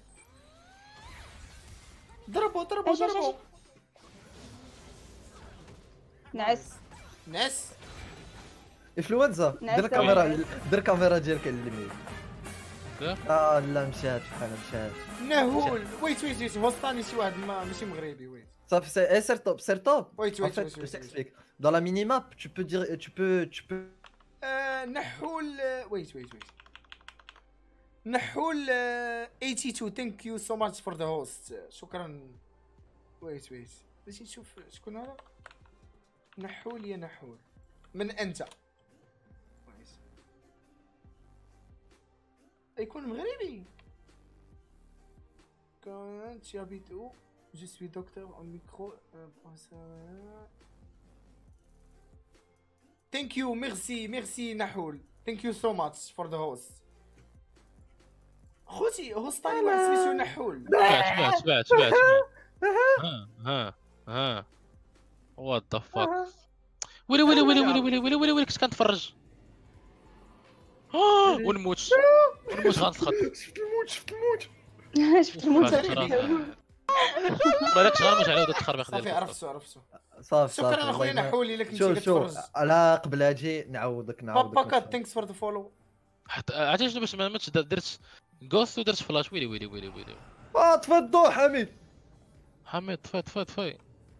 ضربوا نعس انفلونزا دير كاميرا ديالك اللي لا مشات بحال مشات نهول ويت وسطاني شي واحد ماشي مغربي ويت صافي سير توب ويت dans la minimap tu peux نحول ويت نحول 82 thank you so much for the host شكرا ويت باش نشوف شكون هذا نحول يا نحول من انت يكون مغربي كنت j'habite où je suis docteur en micro thank you merci نحول thank you so much for the host خوتي هوستاني واحد سميتو نحول سمعت ها وات ذا فاك ويلي كنت كنتفرج ونموت غنسخط شفت الموت بالك غنموت على هذا التخربيق ديال صافي عرفتو صافي شكرا اخويا نحول الا كنتي كتفرج على قبل اجي نعاودك بابا كات ثانكس فور ذا فولو حتى عرفتي شنو باش ما درت غوست ودرت فلاش ويلي طفى الضوء حميد طفي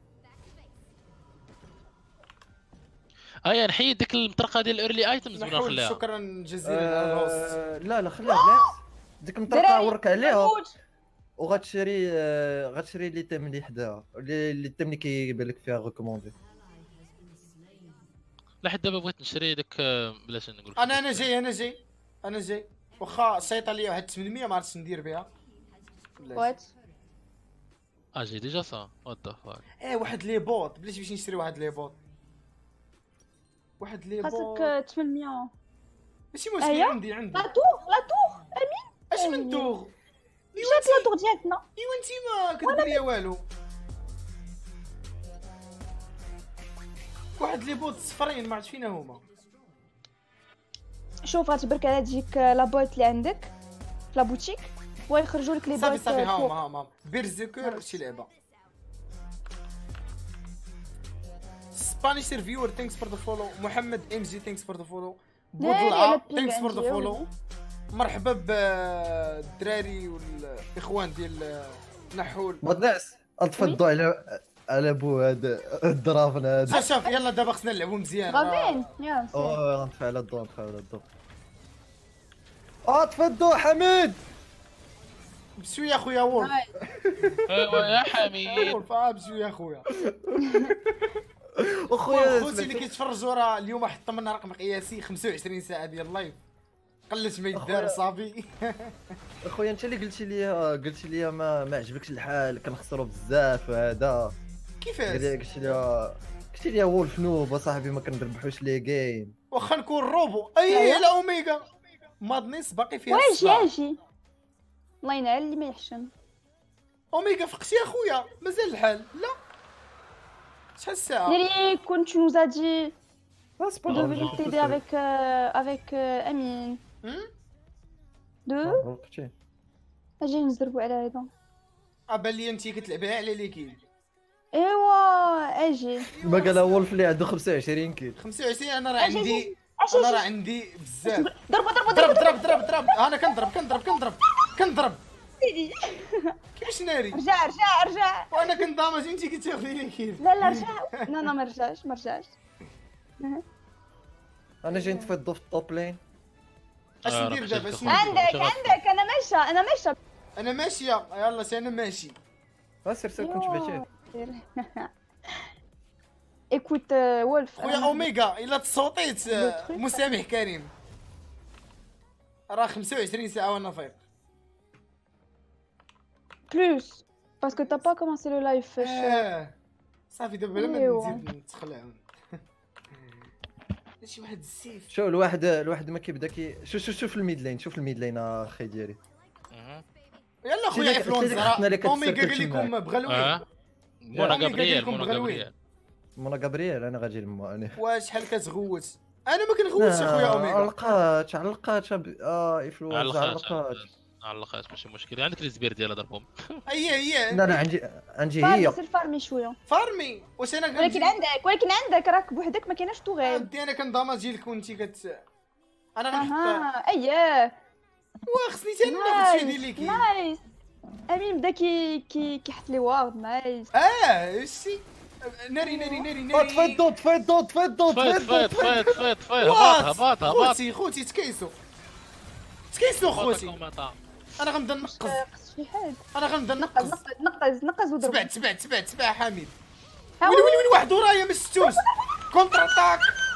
نحيد ديك المطرقه ديال الايرلي ايتمز ولا نخليها شكرا جزيلا على الهوست لا خليها بالعكس ديك المطرقه ورك عليها وغتشري لي تيم اللي حداها اللي تيم اللي كيبان لك فيها ريكوموندي لا حد دابا بغيت نشري داك بلاش نقول انا جاي واخا شيطه ليا واحد 800 ما عرفتش ندير بها وات اجي ديجا صا وات ذا فاك واحد لي بوت بلاتي باش نشري واحد لي بوت خاصك 800 ماشي مشكل عندي لا طوغ امين اش من طوغ جات لا طوغ ديالنا ايوا انت ما كتقول لي والو واحد لي بوت صفرين ما عرفت فينا هما شوف غتبرك على تجيك لابوت اللي عندك في لابوتيك ويخرجوا لك لي بوت صافي هاهما بيرزيكور شي لعبه سبانيش ريفيور ثانكس فور ذا فولو محمد ام جي ثانكس فور ذا فولو بودلا ثانكس فور ذا فولو مرحبا بالدراري والاخوان ديال نحول مدناس اطفى الضوء على بو هذا الدرافن هذا شوف يلا دابا خصنا نلعبوا مزيان غابين يا نطفي على الضوء اطفى الضوء حميد بشويه اخويا وولف ايوا يا حميد وولف بشويه اخويا خوتي اللي كيتفرجوا راه اليوم حط لنا رقم قياسي 25 ساعه ديال اللايف قلت ما يدار صافي اخويا انت اللي قلتي لي ما عجبكش الحال كنخسروا بزاف وهذا كيفاش قلتي لي وولف نوب وصاحبي ما كنربحوش لي جيم واخا نكون روبو لا اوميغا مادنيس باقي فيها واجي الله ينعل اللي ما يحشم اوميغا فقتي اخويا مازال الحال لا شحال الساعه ناري كنت nous a dit de venir t'aider avec Amine اجي نزربوا على هذا بان لي انت كتلعبيها على لي كيل ايوا اجي ما قالها وولف اللي عنده 25 كيل 25 انا راه عندي بزاف ضرب انا كنضرب كيفاش ناري رجع وانا كنضامج انت كتاخذي لي كيل لا رجع لا ما رجعش انا جاي نتفضوا في الطوب لين اش ندير دابا عندك انا ماشيه انا ماشيه يلا سي انا ماشي سير كنت باتيه. ايكوت وولف خويا اوميغا الا تصوتيت مسامح كريم راه 25 ساعه وانا فايق. بلوس باسكو تا با كومونسي لو لايف فاش صافي دابا بلا ما نزيد نتخلع. شي واحد السيف. شوف الواحد ما كيبدا شوف الميد لين، شوف الميد لين اخي ديالي. يلا خويا انفلونزر اوميغا قال لكم بغا الويل. مونا غابرييل مونا غابرييل انا غادي لما انا. شحال كتغوت؟ انا ما كنغوتش اخويا اوميغا. علقات انفلونزر علقات ماشي مشكل. عندك الزبير ديالها ضربهم. هي لا عندي هي سير فارمي شويه. فارمي واش انا ولكن عندك راك بوحدك ما كايناش طوغيل. ودي انا كنداماجي لك وانت انا غنحط اييه خصني حتى ناخذ شي ديال ليكي. نايس. امين بدا كيحط لي وارد نايس. شتي ناري فايت هبط خوتي تكيسو خوتي. انا غنبدا نقز شي حاجه. انا غنبدا نقز وضرب. تبع حميد. ويلي واحد ورايا ما شفتوش. كونتر اتاك.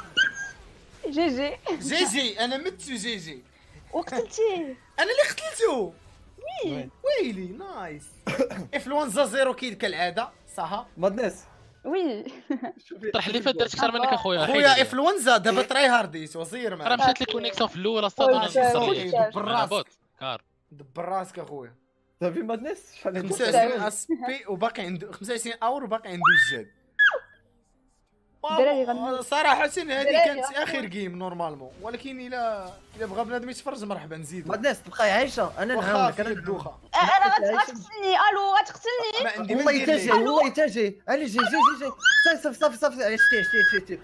جي انا مت جي وقتلتيه. انا اللي قتلته. ويلي نايس. انفلونزا زيرو كيل كالعاده صح. مادنس وي طرح اللي فات درت اكثر منك اخويا. خويا انفلونزا دابا تراي هارديت وصير معاك. راه مشات لك كونيكسيون في الاول اصاحبي. دبر راسك اخويا. صافي مادنس شحال 25 اس بي وباقي عنده 25 اور وباقي عنده الجاد. صراحه هذه كانت اخر جيم نورمالمون، ولكن الا بغى بنادم يتفرج مرحبا نزيد. مادنس تبقى عايشه انا نعاونك. انا الدوخه. انا غتقتلني. الو غتقتلني. والله تاجي انا جي صافي عشتي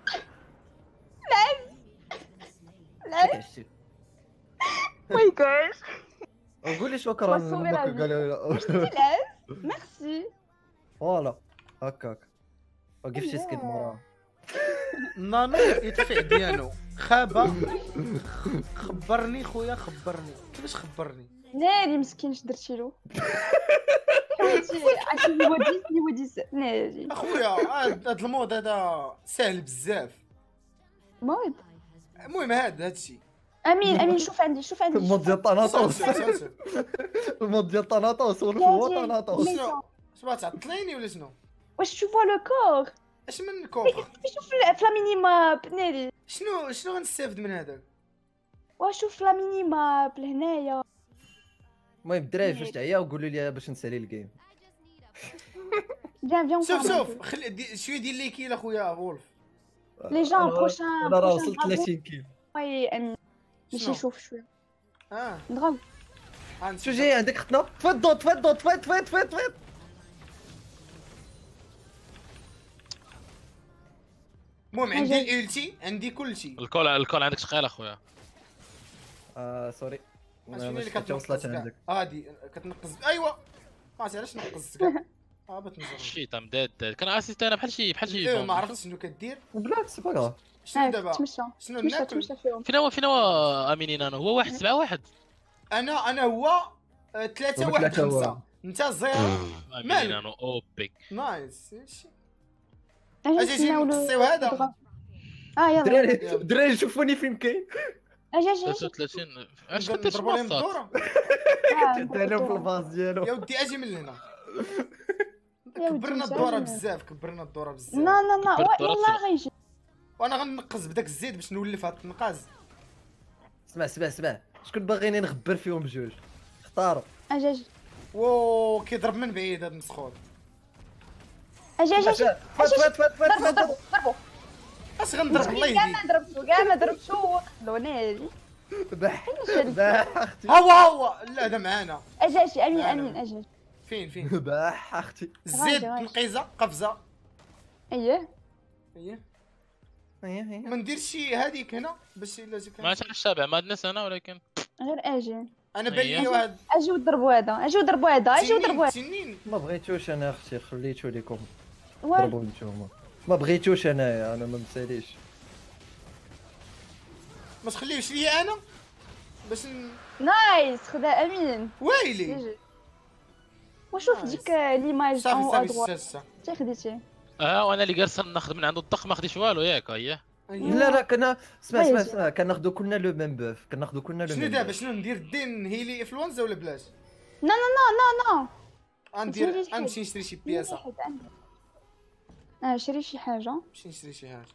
لعب وي جايز. قولي شكرا لامك قال لعب ميرسي. فوالا هكاك وقف شي سكيت مورا نانو يدفع ديالو خابه. خبرني خويا خبرني كيفاش خبرني. ناري مسكين اش درتي له. حياتي عرفتي وديس ناري اخويا. هاد المود هذا سهل بزاف. مود المهم هذا الشيء. امين شوف عندي المود ديال طناطوس. المود ديال طناطوس هو طناطوس. شنو تعطليني ولا شنو؟ واش تشوفوا لو كور؟ اش من كور؟ شوف في لا ميني ماب ناري. شنو غنستافد من هذاك؟ وشوف لا ميني ماب لهنايا. المهم الدراري فاش تعياو قولوا لي باش نسالي الجيم. فيان شوف شويه ديال لي كيل اخويا وولف. لي جون بروشان انا راه وصلت 30 كيل. وي امين ماشي شوف شويه نضرب. شو جاي عندك ختنا؟ تفضل المهم عندي الالتي عندي كلشي. الكول عندك شغال اخويا. سوري ماشي وصلت عندك. هادي كتنقز. ايوا عرفتي علاش نقزت كاع. بتنزل شي تم داد كان اسيست انا بحال شي ما عرفتش شنو كدير. بالعكس با غاف. شنو دابا شنو ناكل؟ فين هو امينين انا هو 1-7-1. انا هو 3-1-5. انت زيرو امينين انا اوبيك نايس. اجي نقصيو هذا. يلا دراري شوفوني فين كاين. اجي 33 اش كدير في الباصات؟ كديرهم في الباص ديالو. يا ودي اجي من هنا. كبرنا الدوره بزاف لا والله غيجي. وانا غنقز بداك الزيت باش نولف هاد التنقاز. اسمع شكون باغيني نغبر فيهم بجوج اختاروا. اجي واو كيضرب من بعيد هاد المسخوط. اجي ضربو اش غنضرب الله يهديك. كاع ما ضربتو وقتلو ناري. بح اختي. هو لا هذا معانا. اجي امين اجي. فين بح اختي. زيد تنقيزه قفزه. اييه ما نديرش شي هذيك هنا باش الا جاك. ما عرفتش الشابع ما عندناش انا ولكن غير اجي. انا بان لي واحد. اجي وضربوا هذا تنين. ما بغيتوش انا اختي خليتو ليكم ضربوا نتوما. ما بغيتوش انايا انا ما مساليش. ما تخليوش ليا انا باش نايس خدا امين. ويلي وشوف ديك ليماج اون صافي ادغوا صافي انت خديتي. وانا اللي جالس ناخذ من عنده الدق ما خديش والو ياك اييه. لا لا كنا اسمع كناخذوا كلنا لو ميم بوف كناخذوا كلنا لو شنو ميم دابا شنو ندير الدين هيلي انفلونزا ولا بلاش؟ لا لا لا لا لا غندير غنمشي نشري شي بياسه. شري شي حاجه. نمشي نشري شي حاجه.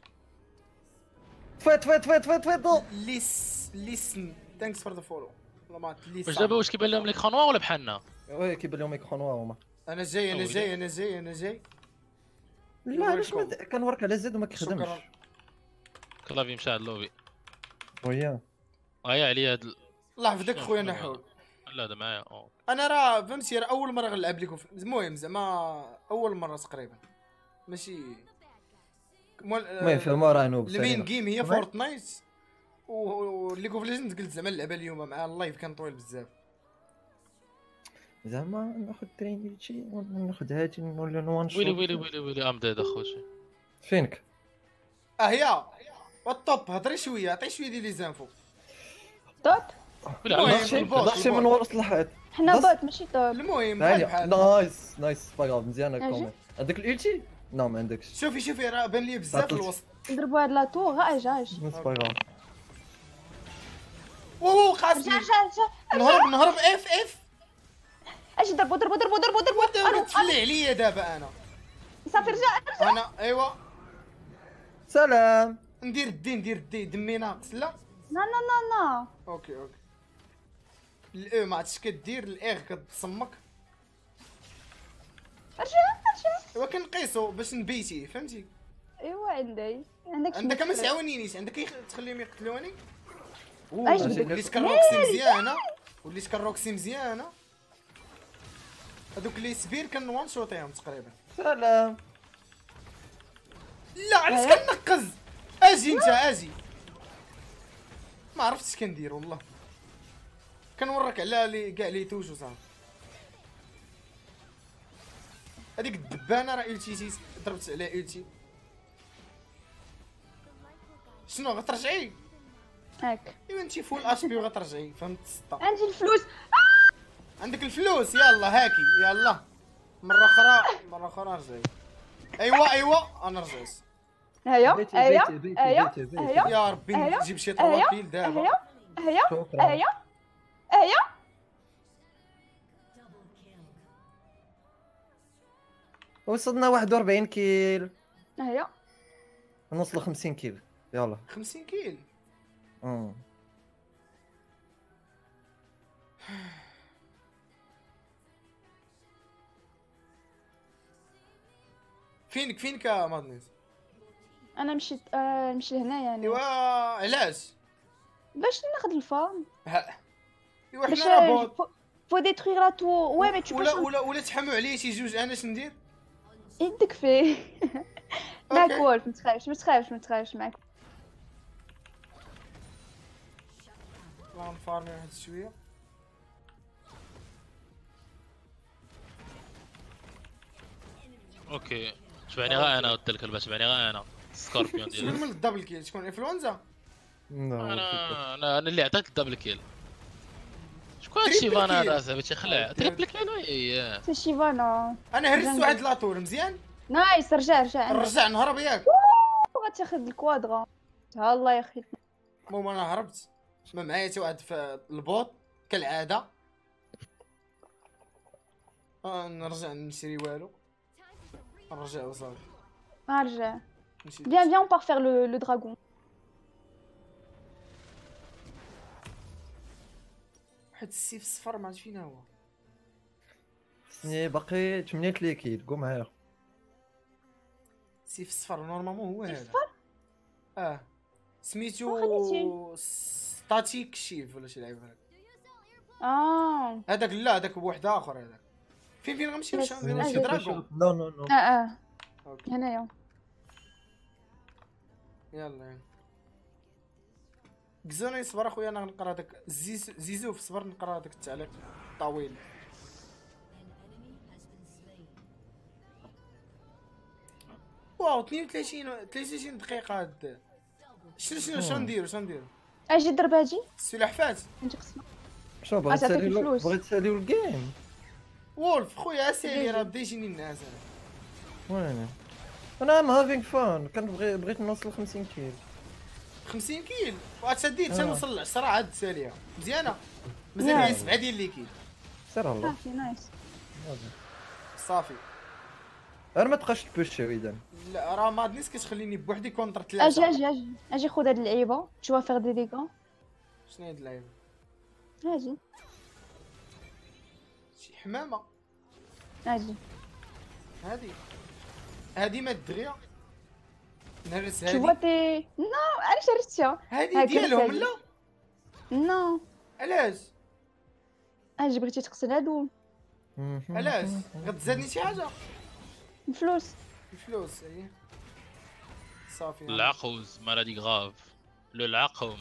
فات ليسن ثانكس فور ذا فولو. والله ما ليسن. واش دابا واش كيبان لهم ليكرون نوار ولا بحالنا؟ وي كيبان لهم ايكرون نوار هما. انا جاي انا جاي انا جاي انا جاي. لا علاش كنورك على زد وما كيخدمش. كلافي مشى على اللوبي. ويا عليا هاد الله يحفظك خويا نحول. لا هذا معايا انا راه فهمتي راه اول مره غنلعب لكم المهم زعما اول مره تقريبا ماشي المهم في المورا نوب المين جيم هي فورتنايت وليغ اوف ليجندز قلت زعما نلعبها اليوم مع اللايف كان طويل بزاف زعما ناخذ ترين شي وناخذ هادي ولا نوان شوت. ويلي ام ديد اخوتي فينك هي والطوب هضري شويه عطي شويه ديال لي زانفو توب ضحشي من ورا الحيط حنا بوت ماشي توب. المهم نايس باغا مزيانه كومنت عندك الالتي؟ لا ما عندكش. شوفي راه بان لي بزاف الوسط نضربوا هاد لاطو غا اجاج باغا واو قاسم نهرب اف اجي ضربوا تفلي عليا دابا انا صافي رجع انا ايوا سلام ندير الدي دمي ناقص لا لا اوكي الاو ما عرفتش كدير الاغ كتصمك رجع ايوا كنقيسو باش نبيتيه فهمتي. ايوا عندك ما تعاونينيش عندك تخليهم يقتلوني. وليت كنروكسي مزيانه هذوك اللي سبير كنوان شوطيهم تقريبا. سلام لا علاش كنقز اجي ما عرفتش كندير والله كنورك على لي كاع لي توش وصافي. هذيك الدبانه راه التي ضربت على التي شنو غترجعي هاك ايوا انت فول اش بي وغترجعي فهمت السطا. عندي الفلوس عندك الفلوس يلا هاكي يلا مره اخرى رجعي. ايوا انا رجعت. هيا يا ربي نجيب شي طواكيل دابا. هيا وصلنا 41 كيل. هيا نوصلوا 50 كيل يلا 50 كيل. فينك يا مادنيس؟ انا مشيت لهنا يعني. ايوا علاش؟ باش ناخذ الفارم. ايوا حنا راه بوط فو ديترويغ لا تو وي مي تو ولا تحموا عليه شي جوج انا اش ندير؟ يدك فيه معاك وولف ما تخافش معاك. لا نفارمي واحد شويه. اوكي تبعني غا انا قلت لك الباس تبعني غا انا سكوربيون ديالي. شكون من الدبل كيل؟ شكون انفلونزا؟ انا اللي عطيت الدبل كيل. شكون هاد شيفان هذا صاحبي تيخلع تريبل كيل وي سي شيفانا. انا هرست واحد لاطور مزيان. نايس رجع نهرب ياك. غتاخذ الكوادرا ها الله يا اخي. المهم انا هربت ما معايا حتى واحد في البوط كالعاده. نرجع نشري والو نرجع وصافي. رجع viens on part faire le dragon. واحد السيف صفر ما عرفت فين هو. باقي 8 كيل قوم معايا. سيف صفر نورمالمون هو هذا. سميتو ستاتيك شيف ولا شي لعيبه هكا. هذاك لا هذاك بواحد اخر هذاك. فين غنمشي نمشي دراغون؟ لا هنايا يلا كزوني صبر اخويا انا غنقرا داك زيزوف صبر نقرا داك التعليق طويل. واو 32 دقيقة هاد. شنو نديرو؟ اجي ضرب هاجي السلاح فات. شنو بغيت تساليو الجيم؟ وولف خويا اسيري راه بدا يجيني الناس انا ام هافينغ فان بغيت نوصل 50 كيل 50 كيل وغتشدي تنوصل ل 10 عاد ساليه مزيانه مازال لي 7 ديال اللي كاين سير الله صافي نايس صافي غير ما تبقاش تبوشي اذا لا راه مادنيس كتخليني بوحدي كونتر 3 اجي خذ هاد اللعيبه tu vas faire des dégâts شنو هاد اللعيبه اجي شي حمامه اجي هادي ما دغيا نهرس tu vois هادي tes non علاش هرستيها هادي ديالهم لا نو علاش اجي بغيتي تقتل هادو علاش غتزادني شي حاجه الفلوس ايه صافي العقوز مالادي غاف لو العقم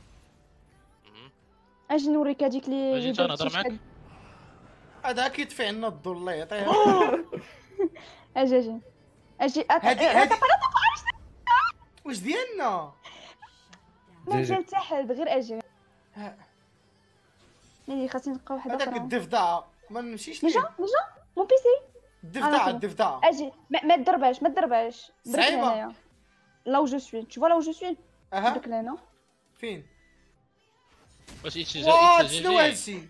اجي نوريك هذيك اللي اجي نهضر معاك هذا كيطفي عنا الضو الله يعطيه اجي هادي واش ديالنا ما جا تحت غير اجي نيدي خاصني نلقى واحد اخرى هذاك الضفدعه ما نمشيش نجا مون بيسي الضفدعه اجي ما تضربهاش صعيبه là où je suis tu vois là où je suis درك لهنا فين واش شنو هادشي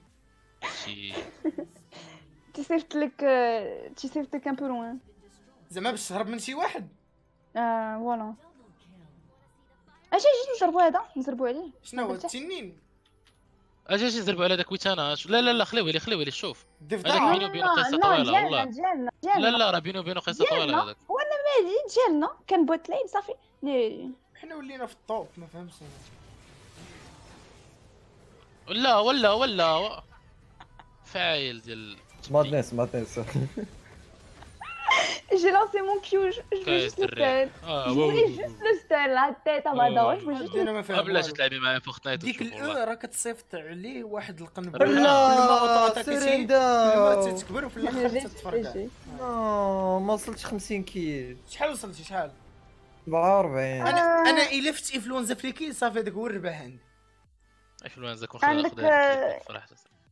تيصيفط لك ان بو لوين زعما باش تهرب من شي واحد فوالا اجي نضربو عليه شنو هو التنين اجي نضربو على داك ويتانا لا خليوه لي شوف الضفدعه بينو وبينو قصه طويله والله ديالنا لا راه بينو وبينو قصه طويله هذاك وانا مالي ديالنا كان بوت لين صافي حنا ولينا في الطوب ما فهمتش ولا فايل ديال مادنس j'ai lancé mon Q je veux juste le style je voulais juste le style la tête à madame je voulais juste le بلاش تلعبي معايا فورتنايت ديك الاو راه كتصيفط عليه واحد القنبله لا سيريندا تكبر وفي الاخر تتفرقع ما وصلتش 50 كيل شحال وصلتي شحال 44 انا الا فت انفلونزا في الكيل صافي هذاك هو الربح عندي انفلونزا كون خدها صراحه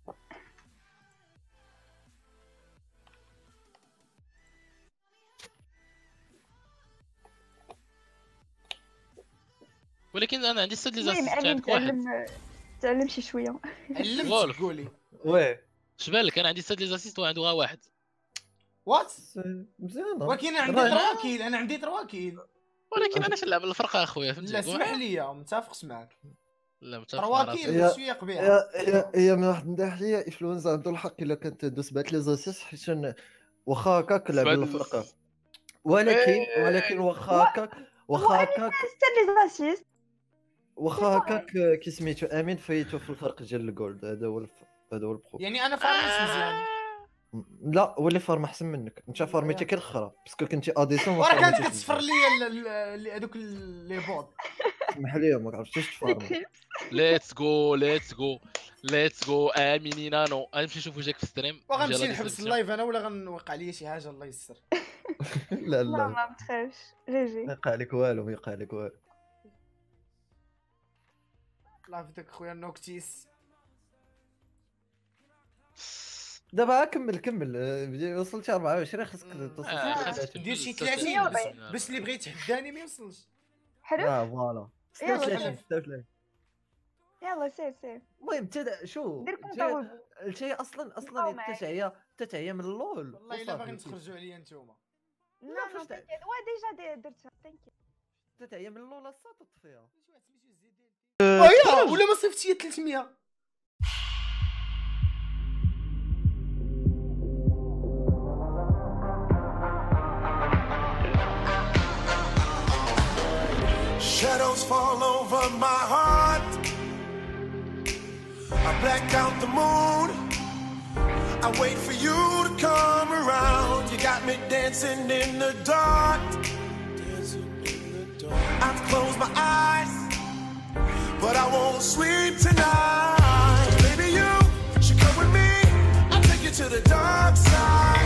ولكن انا عندي ستيليزاسيون عندك واحد تعلم شي شويه علمت قولي واه اش بالك انا عندي ستيليزاسيون وعنده غير واحد وات مزيانه ولكن انا عندي 3 كيل ولكن انا نلعب الفرقه اخويا فهمتي لا اسمح لي متفقش معاك لا متفق 3 كيل شويه قبيحه هي من واحد الناحيه انفلونزا عنده الحق الا كانت دوز بات لي زاسيس حيت واخا هكاك لعب الفرقه ولكن واخا هكاك واخا هكاك كي سميتو امين فايتو في الفرق ديال الجولد هذا هو البرو يعني انا فارمت مزيان لا ولي فارم احسن منك انت فارميتي كي الاخرى باسكو كنتي اديسون وراه كانت كتصفر لي هذوك لي بوط سمح لي ما عرفتيش تفارم ليتس جو امين نانو غنمشي نشوف وجهك في ستريم وغنمشي نحبس اللايف انا ولا غنوقع لي شي حاجه الله يسر لا ما تخافش جي ما يقع لك والو الله يفدك خويا نوكتيس دابا كمل وصلت 24 خاصك توصل دير شي 30 باش اللي بغى يتحداني ما يوصلش حلو فوالا 36 يلا سير المهم شو الشيء اصلا التتعيه من اللول والله الا باغي تخرجوا عليا نتوما لا ديجا درتها ثانك التتعيه من اللول الصاد تطفيها ولا ما صيفتش هي 300 Shadows fall over my heart. I black out the moon. I wait for you to come around. You got me dancing in the dark. I close my eyes, but I won't sleep tonight. Baby, you should come with me. I'll take you to the dark side.